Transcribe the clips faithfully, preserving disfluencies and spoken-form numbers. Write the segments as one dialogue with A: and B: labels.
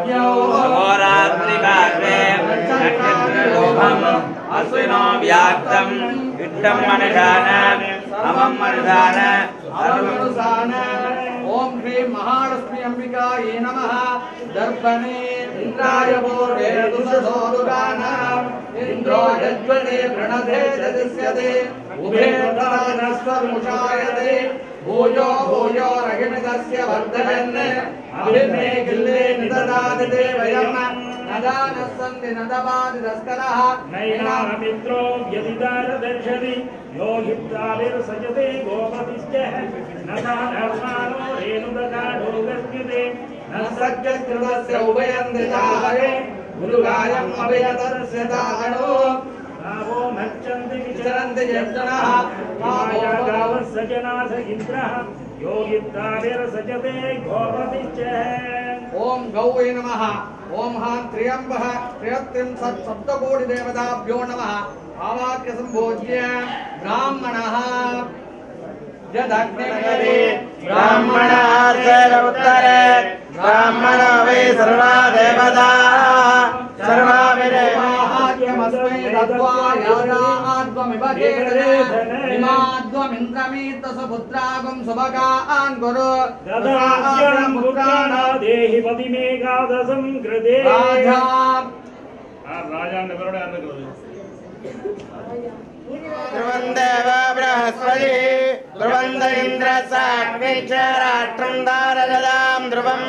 A: होरात्रिकाले नक्षत्रलोभम् अश्विनो व्याप्तम् इट्टम् मनसान अमम् मनसान अरुणसान। ओम श्री महालक्ष्मी अंबिकायै नमः। दर्पणे इंद्राय पूर्वे दुषसोरुगानाम् इंद्रो यज्वने प्रणते जदिष्यते उभे तरानस्वमुषायते भूयो भूयो रहिमितस्य वर्धयन् अभिन्ने गिल्ले निददाति देवयम् नदानस्सन्ति नदवादिदस्करः नैनामित्रो व्यतिदारदर्शति यो हिप्ताविर्सजते गोपतिश्च नदानर्माणो रेणुदकाढो गस्यते न सज्जकृतस्य उभयम् दिदाहरे गुरुगायम् अभयतस्य दाहनो गावो मच्चन्ति विचरन्ति यज्ञनः माया गावः सजनास इन्द्रः यो हिप्ताविर्सजते गोपतिश्च। ओम गौवे नमः। ओम हा त्र्यंबः त्र्यत्रिंशत् सप्तकोटिदेवताभ्यो नमः। आवाक्य संभोज्य ब्राह्मणः यदग्निर्गरे ब्राह्मणार्थे उत्तरे ब्राह्मणो वै सर्वा देवताः सर्वा विदेवाह्यमस्मै दत्त्वा यादाद्वमिव केदरे इमाद्वमिन्द्रमीत सुपुत्रागं सुभगान् गुरु ददास्यं पुत्राणा देहि पतिमेकादशं कृते राजा राजा ने बरोडे अन्य करो ध्रुवन्देव बृहस्पति ध्रुवन्द इन्द्र साग्निश्च राष्ट्रं दारजदां ध्रुवम्।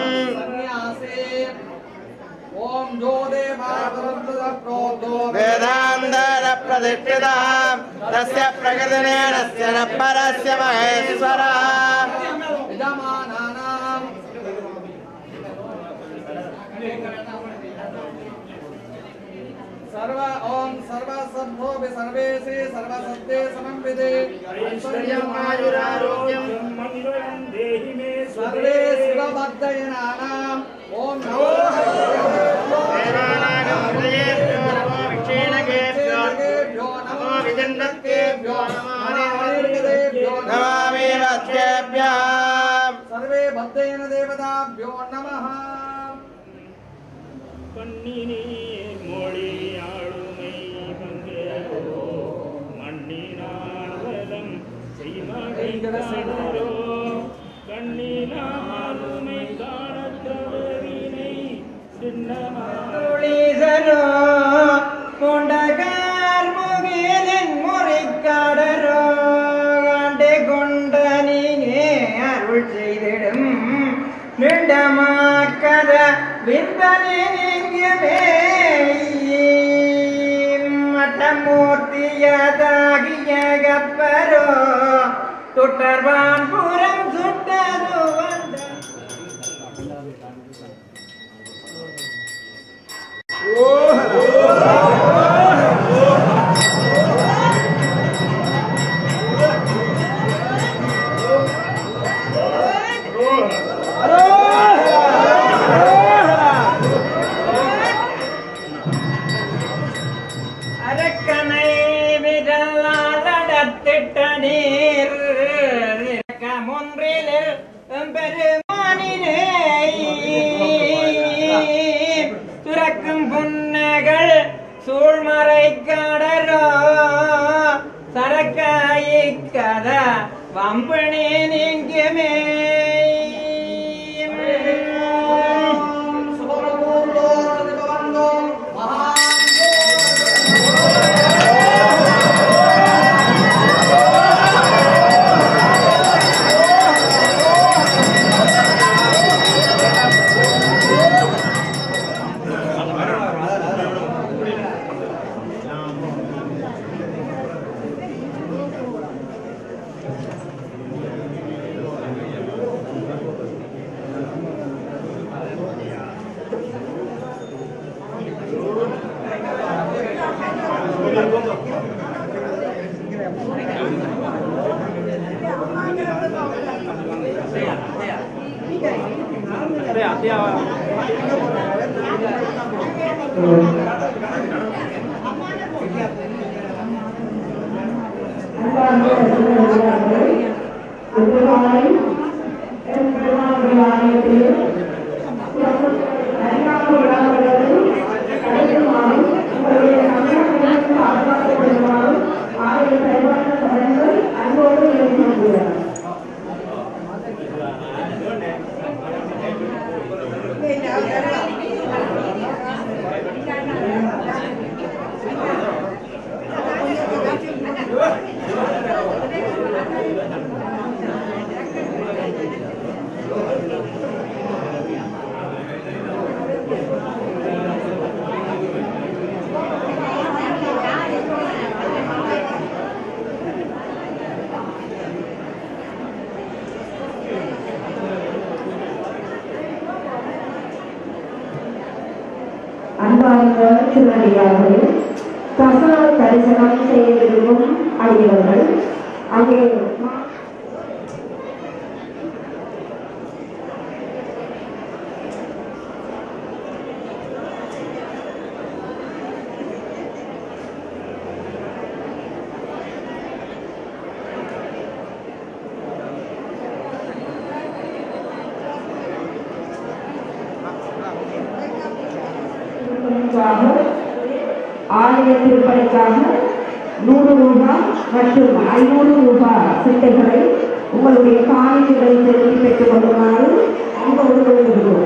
A: ओम जो वेदांतर प्रतिष्ठितः तस्य प्रकृतिनेनस्य न परस्य महेश्वरः यजमानानाम् सर्व ओम सर्वसत्तो सर्वेषु सर्वसत्ते समन्विते ऐश्वर्यम् आयुरारोग्यं मंगलं देहि मे सर्वे शिवबद्धयनानाम् ओम नमो देवानागेभ्यो नमो विजन्नत्केभ्यो नमामि वत्सेभ्यः सर्वे बद्धयन देवताभ्यो नमः। कन्निनी मोळि आळुमै पंगेरो मण्णिनालदं सैमगैगडसेरो कन्निनालुमै काणत्रवरिनै सिन्नमाळिसरो कोंडगार मुगिलिन मुरिकाडरो आण्डे कोंडनिगे अरुள் செய்திடும் நிண்டமாக்கத விந்தனிங்கே மட்டமூர்த்தியதாகிய கப்பரோ துட்டர்வான் புறம் சுட்டது வந்த துறக்கும் புன்னகள் சூழ்மறை கடரோ சரக்காயிக்கத வம்பனே நீங்குமே
B: Terima kasih. அன்பார்ந்த சிவனடியார்களே, கசனால் தரிசனம் செய்ய விரும்பும் அடியவர்கள் அங்கே ஆலய திருப்பணிக்காக நூறு ரூபாய் மற்றும் ஐநூறு ரூபாய் சிட்டைகளை உங்களுடைய காணிகளை செலுத்தி பெற்றுக் கொள்ளுமாறு அன்போடு வேண்டுகிறோம்.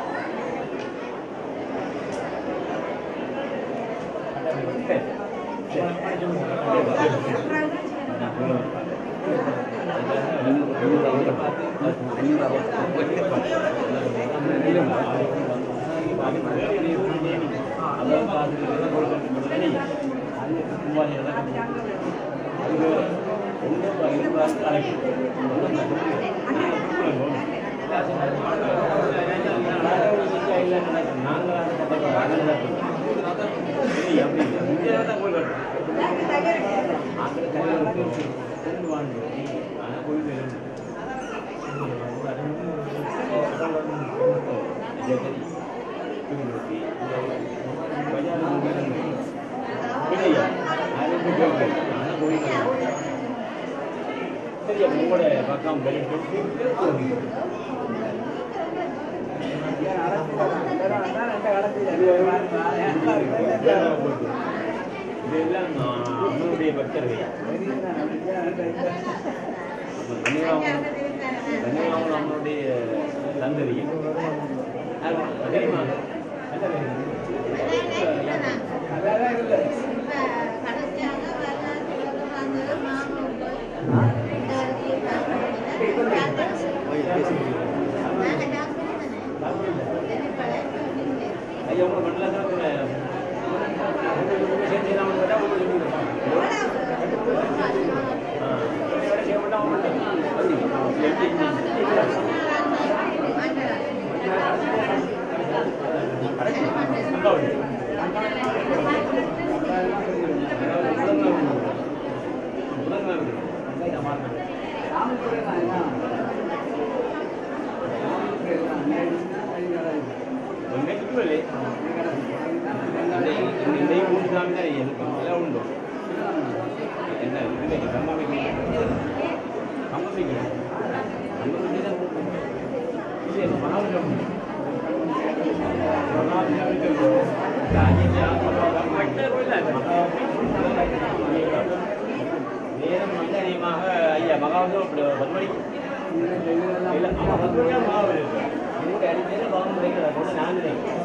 C: நம்மளுடைய பக்தர்கள் நம்மளுடைய சந்ததியும் உண்டு என்ன நேரம் அதிகமாக ஐயா மகாவது பத்து மணிக்கு இல்லை அவன் பத்து மணியாக மகாவது என்னுடைய அடிப்படையில் பகவான் கிடைக்கிறார் நான்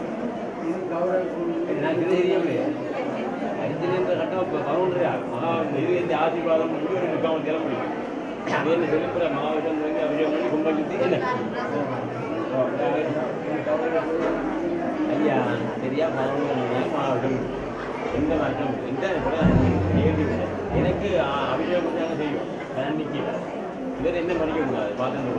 C: நான் தெரியவே அடிச்சது கட்டம் பகவான் மகா இது எந்த ஆசீர்வாதம் இருக்காமல் தெரிய முடியும் வேறு வெளிப்புற மகாவிடம் வந்து அபிஷேகம் பண்ணி கும்பல் சுற்றி இல்லை ஐயா சரியா பகவான் மாவட்டம் எந்த மாற்றம் எந்த நிகழ்ச்சி எனக்கு அபிஷேகம் தாங்க செய்யும் அன்னைக்கு இதில் என்ன படிக்க முடியாது பார்த்து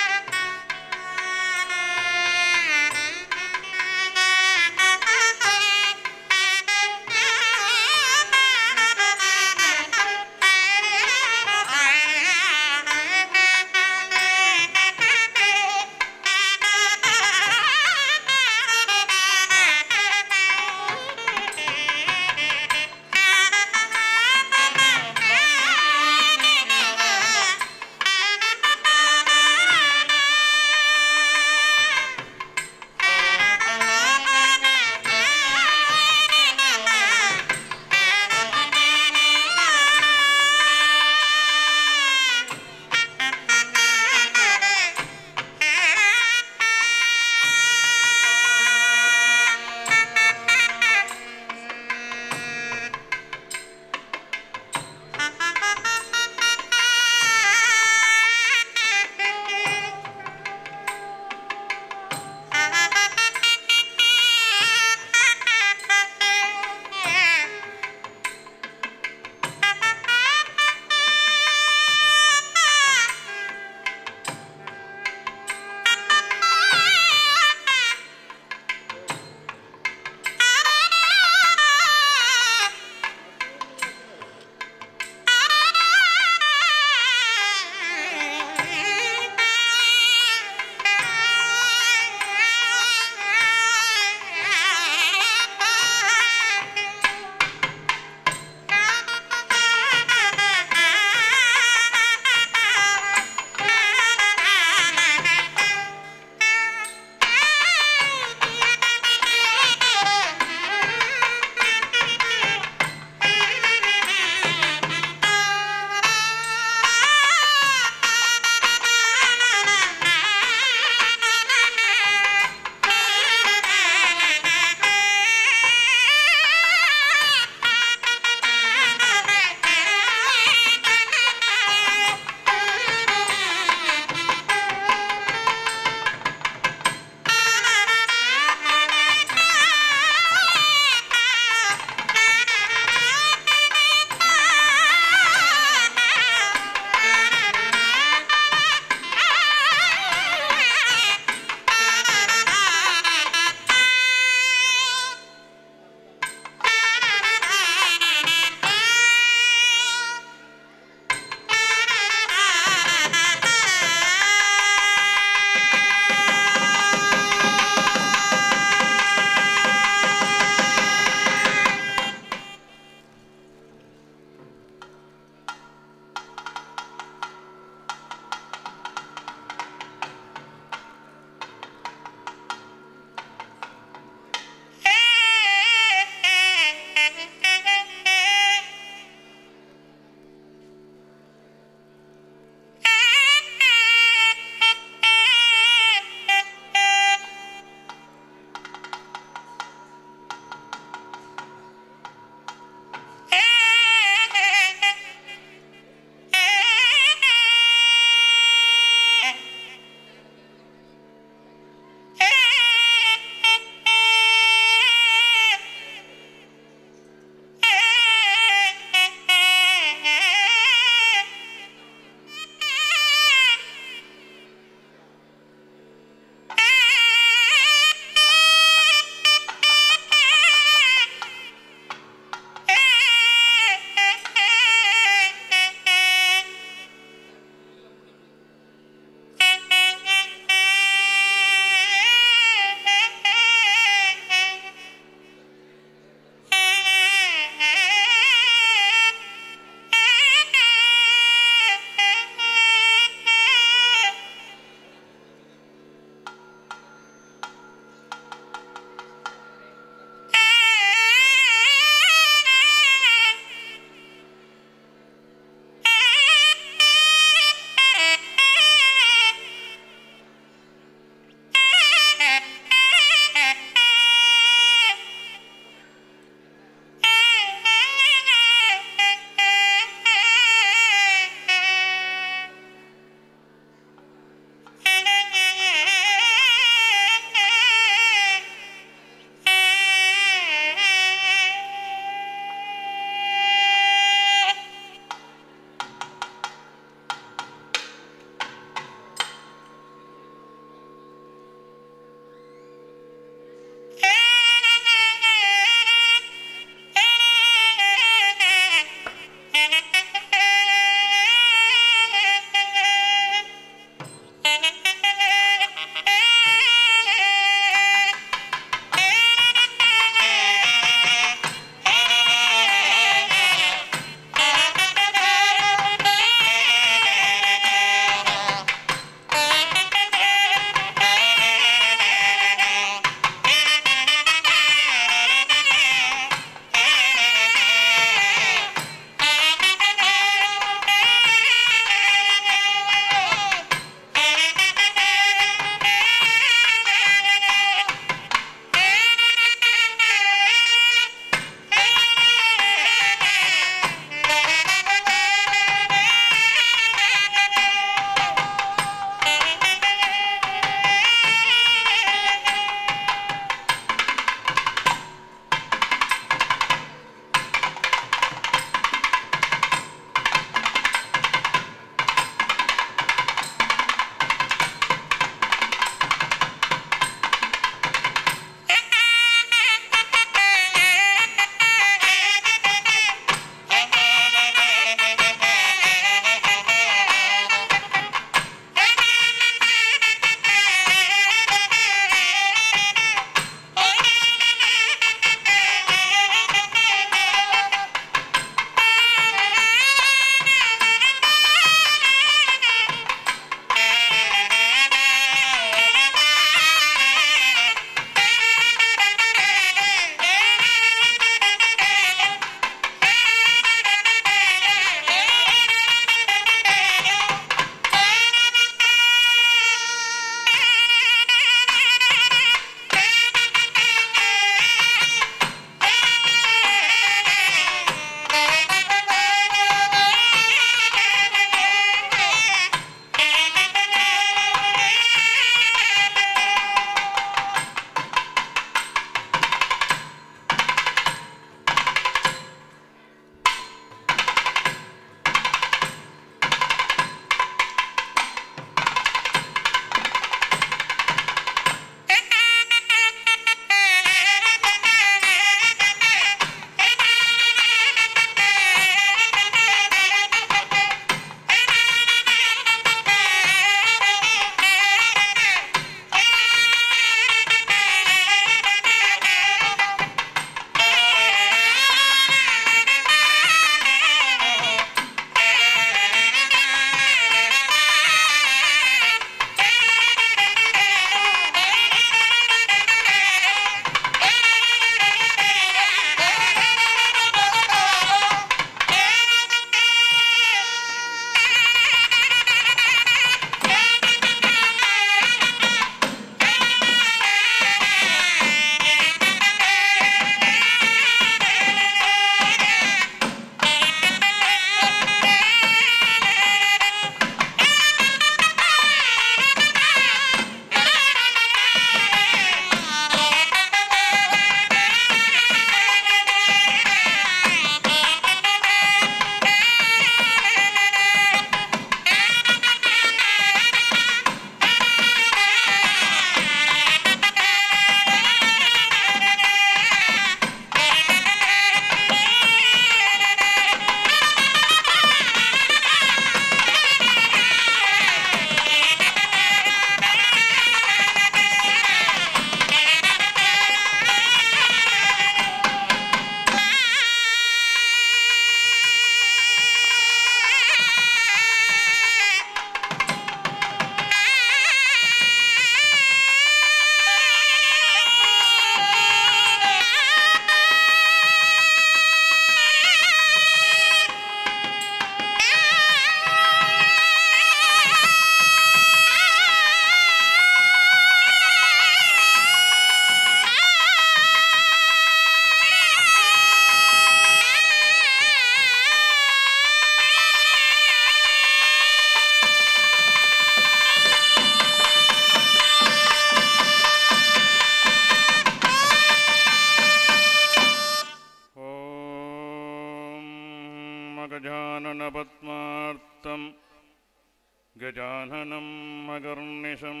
D: गजाननं मगर्निशम्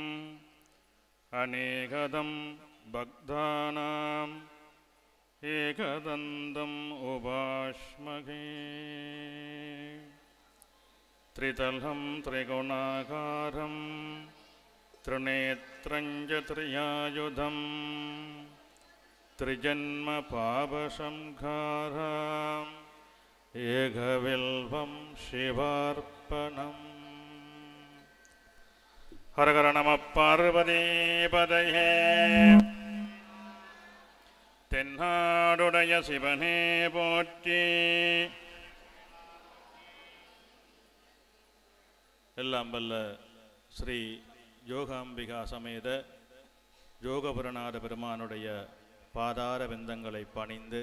D: अनेकदं भक्तानाम् एकदन्तम् उपास्महे त्रितलं त्रिगुणाकारं त्रिनेत्रं च त्रियायुधं त्रिजन्मपापसंहारम् एकविल्वं शिवार्पणम् हर हर नमः पार्वतीपतये தென்னாடுடைய சிவனே போற்றி. எல்லாம் வல்ல ஸ்ரீ யோகாம்பிகா சமேத யோகபுரநாத பெருமானுடைய பாதார விந்தங்களை பணிந்து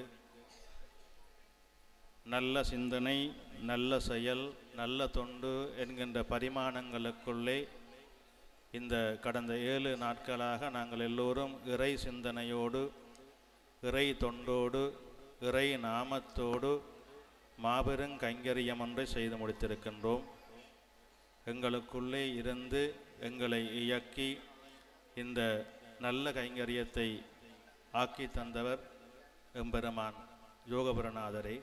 D: நல்ல சிந்தனை, நல்ல செயல், நல்ல தொண்டு என்கின்ற பரிமாணங்களுக்குள்ளே இந்த கடந்த ஏழு நாட்களாக நாங்கள் எல்லோரும் இறை சிந்தனையோடு, இறை தொண்டோடு, இறை நாமத்தோடு மாபெரும் கைங்கரியம் ஒன்றை செய்து முடித்திருக்கின்றோம். எங்களுக்குள்ளே இருந்து எங்களை இயக்கி இந்த நல்ல கைங்கரியத்தை ஆக்கி தந்தவர் எம்பெருமான் யோகபுரநாதரை.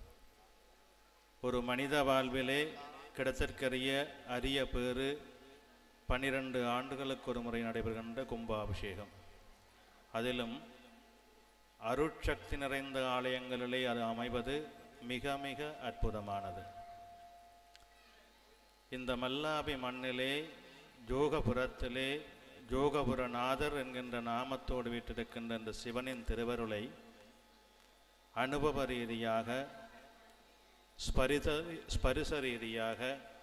D: ஒரு மனித வாழ்விலே கிடைத்தற்கரிய அரிய பேறு பன்னிரண்டு ஆண்டுகளுக்கு ஒரு முறை நடைபெறுகின்ற கும்பாபிஷேகம். அதிலும் அருட்சக்தி நிறைந்த ஆலயங்களிலே அது அமைவது மிக மிக அற்புதமானது. இந்த மல்லாபி மண்ணிலே யோகபுரத்திலே யோகபுரநாதர் என்கின்ற நாமத்தோடு வீட்டிருக்கின்ற இந்த சிவனின் திருவருளை அனுபவ ரீதியாக, ஸ்பரிச ஸ்பரிச ரீதியாக,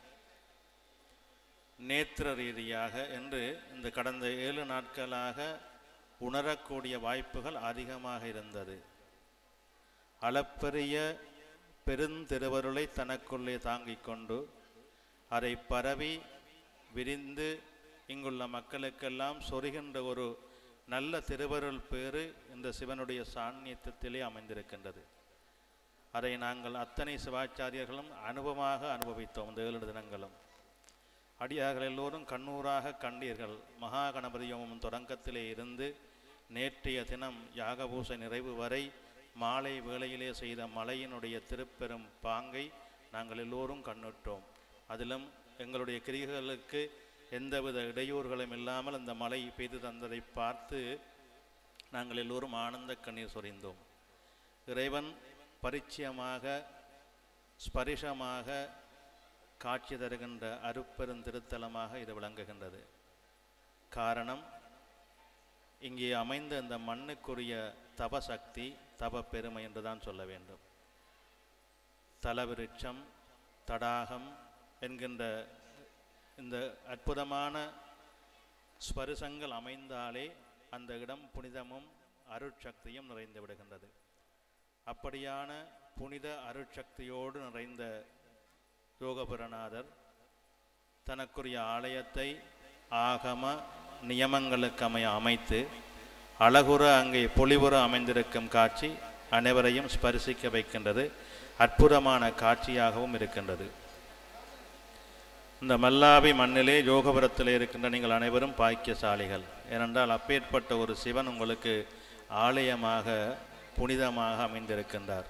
D: நேத்திர ரீதியாக என்று இந்த கடந்த ஏழு நாட்களாக உணரக்கூடிய வாய்ப்புகள் அதிகமாக இருந்தது. அளப்பரிய பெருந்திருவருளை தனக்குள்ளே தாங்கிக் கொண்டு அதை பரவி விரிந்து இங்குள்ள மக்களுக்கெல்லாம் சொருகின்ற ஒரு நல்ல திருவருள் பேறு இந்த சிவனுடைய சாநித்தியத்திலே அமைந்திருக்கின்றது. அதை நாங்கள் அத்தனை சிவாச்சாரியர்களும் அனுபவமாக அனுபவித்தோம். இந்த ஏழு தினங்களும் அடியார்கள் எல்லோரும் கண்ணூராக கண்டீர்கள். மகா கணபதி ஹோமம் தொடக்கத்திலே இருந்து நேற்றைய தினம் யாகபூசை நிறைவு வரை மாலை வேளையிலே செய்த மலையினுடைய திருப்பெரும் பாங்கை நாங்கள் எல்லோரும் கண்ணுற்றோம். அதிலும் எங்களுடைய கிரிகளுக்கு எந்தவித இடையூறுகளும் இல்லாமல் அந்த மலை பெய்து தந்ததை பார்த்து நாங்கள் எல்லோரும் ஆனந்த கண்ணீர் சொரிந்தோம். இறைவன் பரிச்சயமாக, ஸ்பரிசமாக காட்சி தருகின்ற அருப்பெருந்திருத்தலமாக இது விளங்குகின்றது. காரணம், இங்கே அமைந்த இந்த மண்ணுக்குரிய தபசக்தி, தப பெருமை என்றுதான் சொல்ல வேண்டும். தலவிருட்சம், தடாகம் என்கின்ற இந்த அற்புதமான ஸ்பரிசங்கள் அமைந்தாலே அந்த இடம் புனிதமும் அருட்சக்தியும் நிறைந்து விடுகின்றது. அப்படியான புனித அருட்சக்தியோடு நிறைந்த யோகபுரநாதர் தனக்குரிய ஆலயத்தை ஆகம நியமங்களுக்கு அமைய அமைத்து அழகுற அங்கே பொலிவுற அமைந்திருக்கும் காட்சி அனைவரையும் ஸ்பரிசிக்க வைக்கின்றது. அற்புதமான காட்சியாகவும் இருக்கின்றது. இந்த மல்லாவி மண்ணிலே யோகபுரத்திலே இருக்கின்ற நீங்கள் அனைவரும் பாக்கியசாலிகள். ஏனென்றால் அப்பேற்பட்ட ஒரு சிவன் உங்களுக்கு ஆலயமாக, புனிதமாக அமைந்திருக்கின்றார்.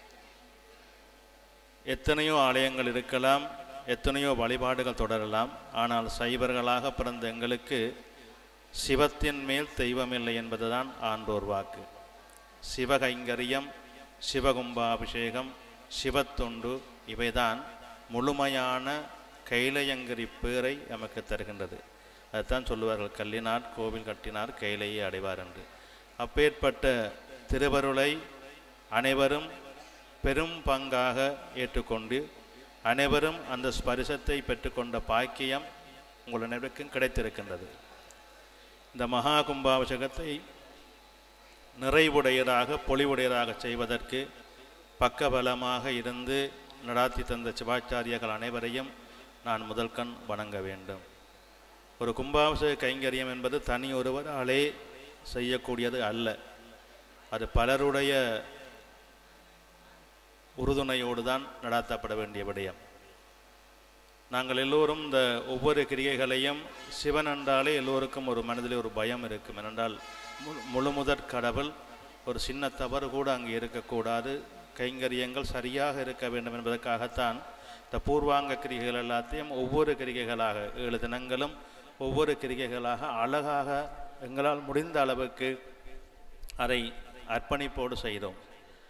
D: எத்தனையோ ஆலயங்கள் இருக்கலாம், எத்தனையோ வழிபாடுகள் தொடரலாம். ஆனால் சைவர்களாக பிறந்த எங்களுக்கு சிவத்தின் மேல் தெய்வமில்லை என்பதுதான் ஆண்டோர் வாக்கு. சிவகைங்கரியம், சிவகும்பாபிஷேகம், சிவத்தொண்டு இவைதான் முழுமையான கைலையங்கிரி பேரை நமக்கு தருகின்றது. அதுதான் சொல்லுவார்கள், கல்லினார் கோவில் கட்டினார் கைலையை அடைவார் என்று. அப்பேற்பட்ட திருவருளை அனைவரும் பெரும் பங்காக ஏற்றுக்கொண்டு அனைவரும் அந்த ஸ்பரிசத்தை பெற்றுக்கொண்ட பாக்கியம் உங்கள் அனைவருக்கும் கிடைத்திருக்கின்றது. இந்த மகா கும்பாபிஷேகத்தை நிறைவுடையதாக, பொலிவுடையதாக செய்வதற்கு பக்கபலமாக இருந்து நடாத்தி தந்த சிவாச்சாரியர்கள் அனைவரையும் நான் முதல் கண் வணங்க வேண்டும். ஒரு கும்பாபிஷேக கைங்கரியம் என்பது தனி ஒருவராலே செய்யக்கூடியது அல்ல. அது பலருடைய உறுதுணையோடு தான் நடாத்தப்பட வேண்டிய விடயம். நாங்கள் எல்லோரும் இந்த ஒவ்வொரு கிரியைகளையும் சிவன் என்றாலே எல்லோருக்கும் ஒரு மனதில் ஒரு பயம் இருக்கும். ஏனென்றால் முழு முழுமுதற் கடவுள், ஒரு சின்ன தவறு கூட அங்கே இருக்கக்கூடாது, கைங்கரியங்கள் சரியாக இருக்க வேண்டும் என்பதற்காகத்தான் இந்த பூர்வாங்க கிரிகைகள் எல்லாத்தையும் ஒவ்வொரு கிரிகைகளாக ஏழு தினங்களும் ஒவ்வொரு கிரிகைகளாக அழகாக எங்களால் முடிந்த அளவுக்கு அதை அர்ப்பணிப்போடு செய்தோம்.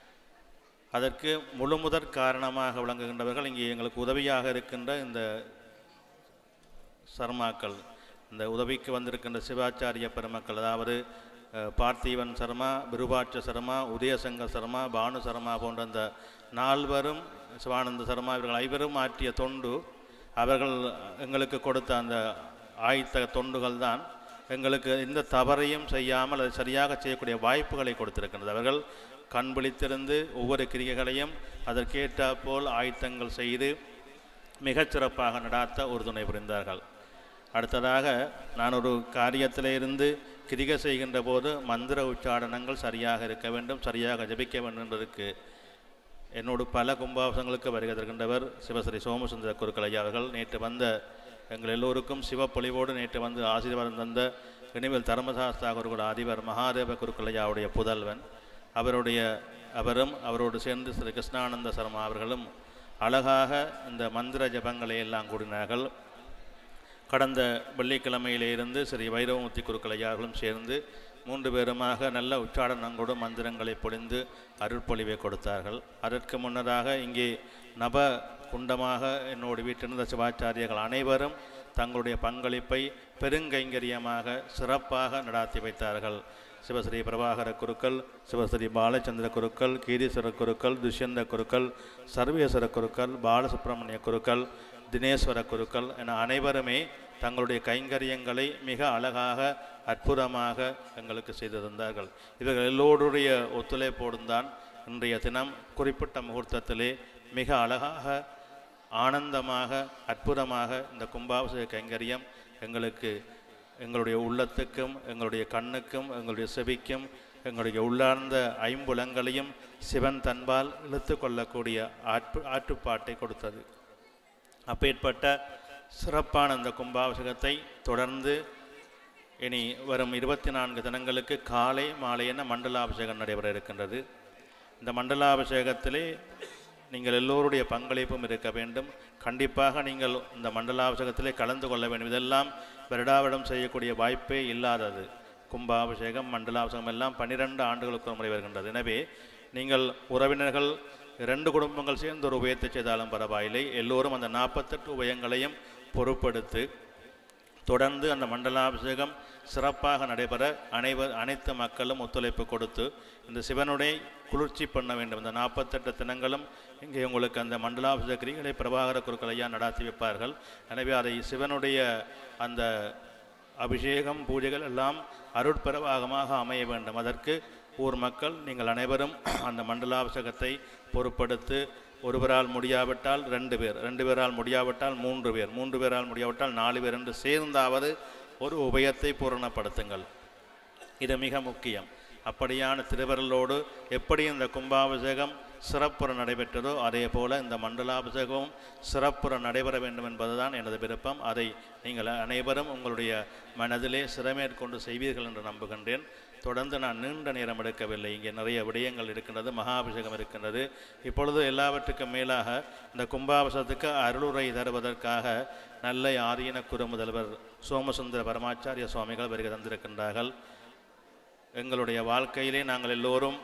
D: அதற்கு முழுமுதற் காரணமாக விளங்குகின்றவர்கள் இங்கே எங்களுக்கு உதவியாக இருக்கின்ற இந்த சர்மாக்கள், இந்த உதவிக்கு வந்திருக்கின்ற சிவாச்சாரிய பெருமக்கள், அதாவது பார்த்திவன் சர்மா, விருபாட்ச சர்மா, உதயசங்கர் சர்மா, பானு சர்மா போன்ற இந்த நால்வரும், சிவானந்த சர்மா, இவர்கள் ஐவரும் ஆற்றிய தொண்டு, அவர்கள் எங்களுக்கு கொடுத்த அந்த ஆயத்த தொண்டுகள் தான் எங்களுக்கு இந்த தவறையும் செய்யாமல் அதை சரியாக செய்யக்கூடிய வாய்ப்புகளை கொடுத்திருக்கின்றது. அவர்கள் கண் விழித்திருந்து ஒவ்வொரு கிரிகைகளையும் அதற்கேற்ற போல் ஆயத்தங்கள் செய்து மிகச்சிறப்பாக நடாத்த உறுதுணை புரிந்தார்கள். அடுத்ததாக நான் ஒரு காரியத்தில் இருந்து கிரிகை செய்கின்ற போது மந்திர உச்சாடனங்கள் சரியாக இருக்க வேண்டும், சரியாக ஜபிக்க வேண்டும் என்பதற்கு என்னோடு பல கும்பாபிஷங்களுக்கு வருகை தருகின்றவர் சிவஸ்ரீ சோமசுந்தர குருக்கள் ஐயா அவர்கள். நேற்று வந்த எங்கள் எல்லோருக்கும் சிவப்பொழிவோடு நேற்று வந்து ஆசீர்வாதம் தந்த இனிமேல் தர்மசாஸ்திரா குருகுல அதிபர் மகாதேவ குருக்கள் ஐயாவுடைய புதல்வன், அவருடைய அவரும் அவரோடு சேர்ந்து ஸ்ரீ கிருஷ்ணானந்த சர்மா அவர்களும் அழகாக இந்த மந்திர ஜபங்களை எல்லாம் கூடினார்கள். கடந்த வெள்ளிக்கிழமையிலே இருந்து ஸ்ரீ வைரவமூர்த்தி குருக்கள் ஐயார்களும் சேர்ந்து மூன்று பேருமாக நல்ல உச்சாடனங்களோடு மந்திரங்களை பொழிந்து அருட்பொழிவை கொடுத்தார்கள். அதற்கு முன்னதாக இங்கே நப குண்டமாக என்னோடு வீட்டிருந்த சிவாச்சாரியர்கள் அனைவரும் தங்களுடைய பங்களிப்பை பெருங்கைங்கரியமாக சிறப்பாக நடாத்தி வைத்தார்கள். சிவஸ்ரீ பிரபாகர குருக்கள், சிவஸ்ரீ பாலச்சந்திர குருக்கள், கீதீஸ்வர குருக்கள், துஷ்யந்த குருக்கள், சர்வேஸ்வர குருக்கள், பாலசுப்பிரமணிய குருக்கள், தினேஸ்வர குருக்கள் என அனைவருமே தங்களுடைய கைங்கரியங்களை மிக அழகாக அற்புதமாக எங்களுக்கு செய்து தந்தார்கள். இவர்கள் எல்லோருடைய ஒத்துழைப்போடும் தான் இன்றைய தினம் குறிப்பிட்ட முகூர்த்தத்திலே மிக அழகாக ஆனந்தமாக அற்புதமாக இந்த கும்பாபிஷேக கைங்கரியம் எங்களுக்கு எங்களுடைய உள்ளத்துக்கும் எங்களுடைய கண்ணுக்கும் எங்களுடைய செவிக்கும் எங்களுடைய உள்ளார்ந்த ஐம்புலங்களையும் சிவன் தன்பால் இழுத்து கொள்ளக்கூடிய ஆற்று ஆற்றுப்பாட்டை கொடுத்தது. அப்பேற்பட்ட சிறப்பான இந்த கும்பாபிஷேகத்தை தொடர்ந்து இனி வரும் இருபத்தி நான்கு தினங்களுக்கு காலை மாலை என மண்டலாபிஷேகம் நடைபெற இருக்கின்றது. இந்த மண்டலாபிஷேகத்திலே நீங்கள் எல்லோருடைய பங்களிப்பும் இருக்க வேண்டும். கண்டிப்பாக நீங்கள் இந்த மண்டலாபிஷேகத்திலே கலந்து கொள்ள வேண்டும். இதெல்லாம் வருடாவிடம் செய்யக்கூடிய வாய்ப்பே இல்லாதது. கும்பாபிஷேகம் மண்டலாபிஷேகம் எல்லாம் பன்னிரெண்டு ஆண்டுகளுக்கு ஒரு முறை வருகின்றது. எனவே நீங்கள் உறவினர்கள் இரண்டு குடும்பங்கள் சேர்ந்து ஒரு உபயத்தை செய்தாலும் பரவாயில்லை, எல்லோரும் அந்த நாற்பத்தெட்டு உபயங்களையும் பொறுப்படுத்து தொடர்ந்து அந்த மண்டலாபிஷேகம் சிறப்பாக நடைபெற அனைவர் அனைத்து மக்களும் ஒத்துழைப்பு கொடுத்து இந்த சிவனுடைய குளிர்ச்சி பண்ண வேண்டும். இந்த நாற்பத்தெட்டு தினங்களும் இங்கே உங்களுக்கு அந்த மண்டலாபிஷேக கிரிகளை பிரபாகர குருக்கள் ஐயா நடாத்தி வைப்பார்கள். எனவே அதை சிவனுடைய அந்த அபிஷேகம் பூஜைகள் எல்லாம் அருட்பிரவாகமாக அமைய வேண்டும். அதற்கு ஊர் மக்கள் நீங்கள் அனைவரும் அந்த மண்டலாபிஷேகத்தை பொறுப்படுத்து ஒருவரால் முடியாவிட்டால் ரெண்டு பேர், ரெண்டு பேரால் முடியாவிட்டால் மூன்று பேர், மூன்று பேரால் முடியாவிட்டால் நாலு பேர் என்று சேர்ந்தாவது ஒரு உபயத்தை பூரணப்படுத்துங்கள். இது மிக முக்கியம். அப்படியான திருவருளோடு எப்படி இந்த கும்பாபிஷேகம் சிறப்புற நடைபெற்றதோ அதே போல இந்த மண்டலாபிஷேகமும் சிறப்புற நடைபெற வேண்டும் என்பதுதான் எனது விருப்பம். அதை நீங்கள் அனைவரும் உங்களுடைய மனதிலே சிறமேற்கொண்டு செய்வீர்கள் என்று நம்புகின்றேன். தொடர்ந்து நான் நீண்ட நேரம் எடுக்கவில்லை. இங்கே நிறைய விடயங்கள் இருக்கின்றது, மகாபிஷேகம் இருக்கின்றது. இப்பொழுது எல்லாவற்றுக்கும் மேலாக இந்த கும்பாபிஷேகத்துக்கு அருளுரை தருவதற்காக நல்ல ஆதீன குரு முதல்வர் சோமசுந்தர பரமாச்சாரிய சுவாமிகள் வருகை தந்திருக்கின்றார்கள். எங்களுடைய வாழ்க்கையிலே நாங்கள் எல்லோரும்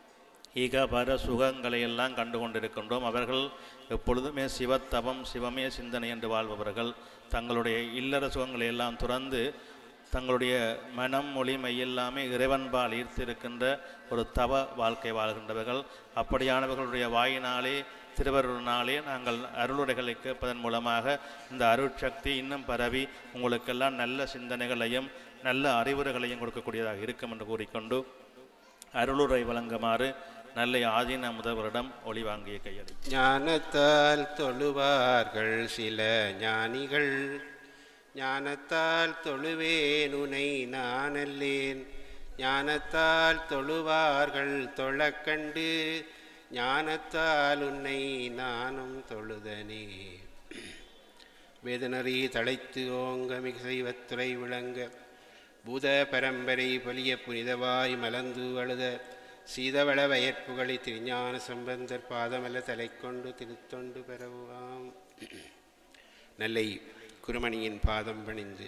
D: ஈகபர சுகங்களை எல்லாம் கண்டு கொண்டிருக்கின்றோம். அவர்கள் எப்பொழுதுமே சிவத்தவம் சிவமே சிந்தனை என்று வாழ்பவர்கள். தங்களுடைய இல்லற சுகங்களை எல்லாம் துறந்து தங்களுடைய மனம் மொழி மையெல்லாமே இறைவன்பால் ஈர்த்திருக்கின்ற ஒரு தவ வாழ்க்கை வாழ்கின்றவர்கள். அப்படியானவர்களுடைய வாயினாலே திருவருளினாலே நாங்கள் அருளுரைகளை கேட்பதன் மூலமாக இந்த அருட்சக்தி இன்னும் பரவி உங்களுக்கெல்லாம் நல்ல சிந்தனைகளையும் நல்ல அறிவுரைகளையும் கொடுக்கக்கூடியதாக இருக்கும் என்று கூறிக்கொண்டு அருளுரை வழங்குமாறு நல்ல ஆதீன முதல்வரிடம் ஒளி வாங்கிய கையளி.
E: ஞானத்தால் தொழுவார்கள் சில ஞானிகள், ஞானத்தால் தொழுவேன் உனை நானல்லேன், ஞானத்தால் தொழுவார்கள் தொழக்கண்டு, ஞானத்தால் உன்னை நானும் தொழுதனே. வேதனறி தழைத்து ஓங்க மிக செய்வத்துறை விளங்க பூத பரம்பரை பொலிய புனிதவாய் மலர்ந்து அழுத சீதவள வயற்புகளை திருஞான சம்பந்தர் பாதமல்ல தலை கொண்டு திருத்தொண்டு பெறவாம். நெல்லை குருமணியின் பாதம் பணிந்து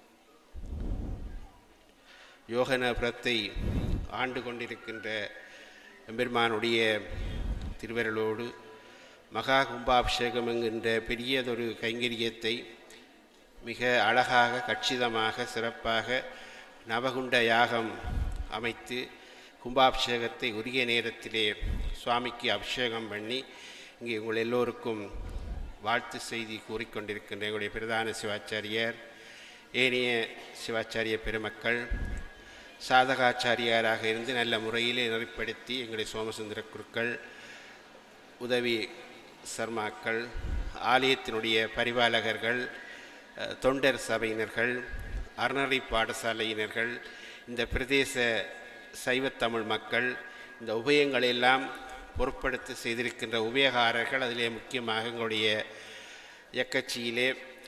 E: யோகனபுரத்தை ஆண்டு கொண்டிருக்கின்ற எம்பெருமானுடைய திருவருளோடு மகா கும்பாபிஷேகம் என்கின்ற பெரியதொரு கைங்கரியத்தை மிக அழகாக கச்சிதமாக சிறப்பாக நவகுண்ட யாகம் அமைத்து கும்பாபிஷேகத்தை உரிய நேரத்திலே சுவாமிக்கு அபிஷேகம் பண்ணி இங்கே உங்கள் எல்லோருக்கும் வாழ்த்து செய்தி கூறிக்கொண்டிருக்கின்ற எங்களுடைய பிரதான சிவாச்சாரியர், ஏனைய சிவாச்சாரிய பெருமக்கள், சாதகாச்சாரியாராக இருந்து நல்ல முறையிலே நெறிப்படுத்தி எங்களுடைய சோமசுந்தர குருக்கள், உதவி சர்மாக்கள், ஆலயத்தினுடைய பரிபாலகர்கள், தொண்டர் சபையினர்கள், அறநெறி பாடசாலையினர்கள், இந்த பிரதேச சைவத்தமிழ் மக்கள், இந்த உபயங்களெல்லாம் பொருட்படுத்தி செய்திருக்கின்ற உபயகாரர்கள், அதிலே முக்கியமாக எங்களுடைய இயக்கச்சியிலே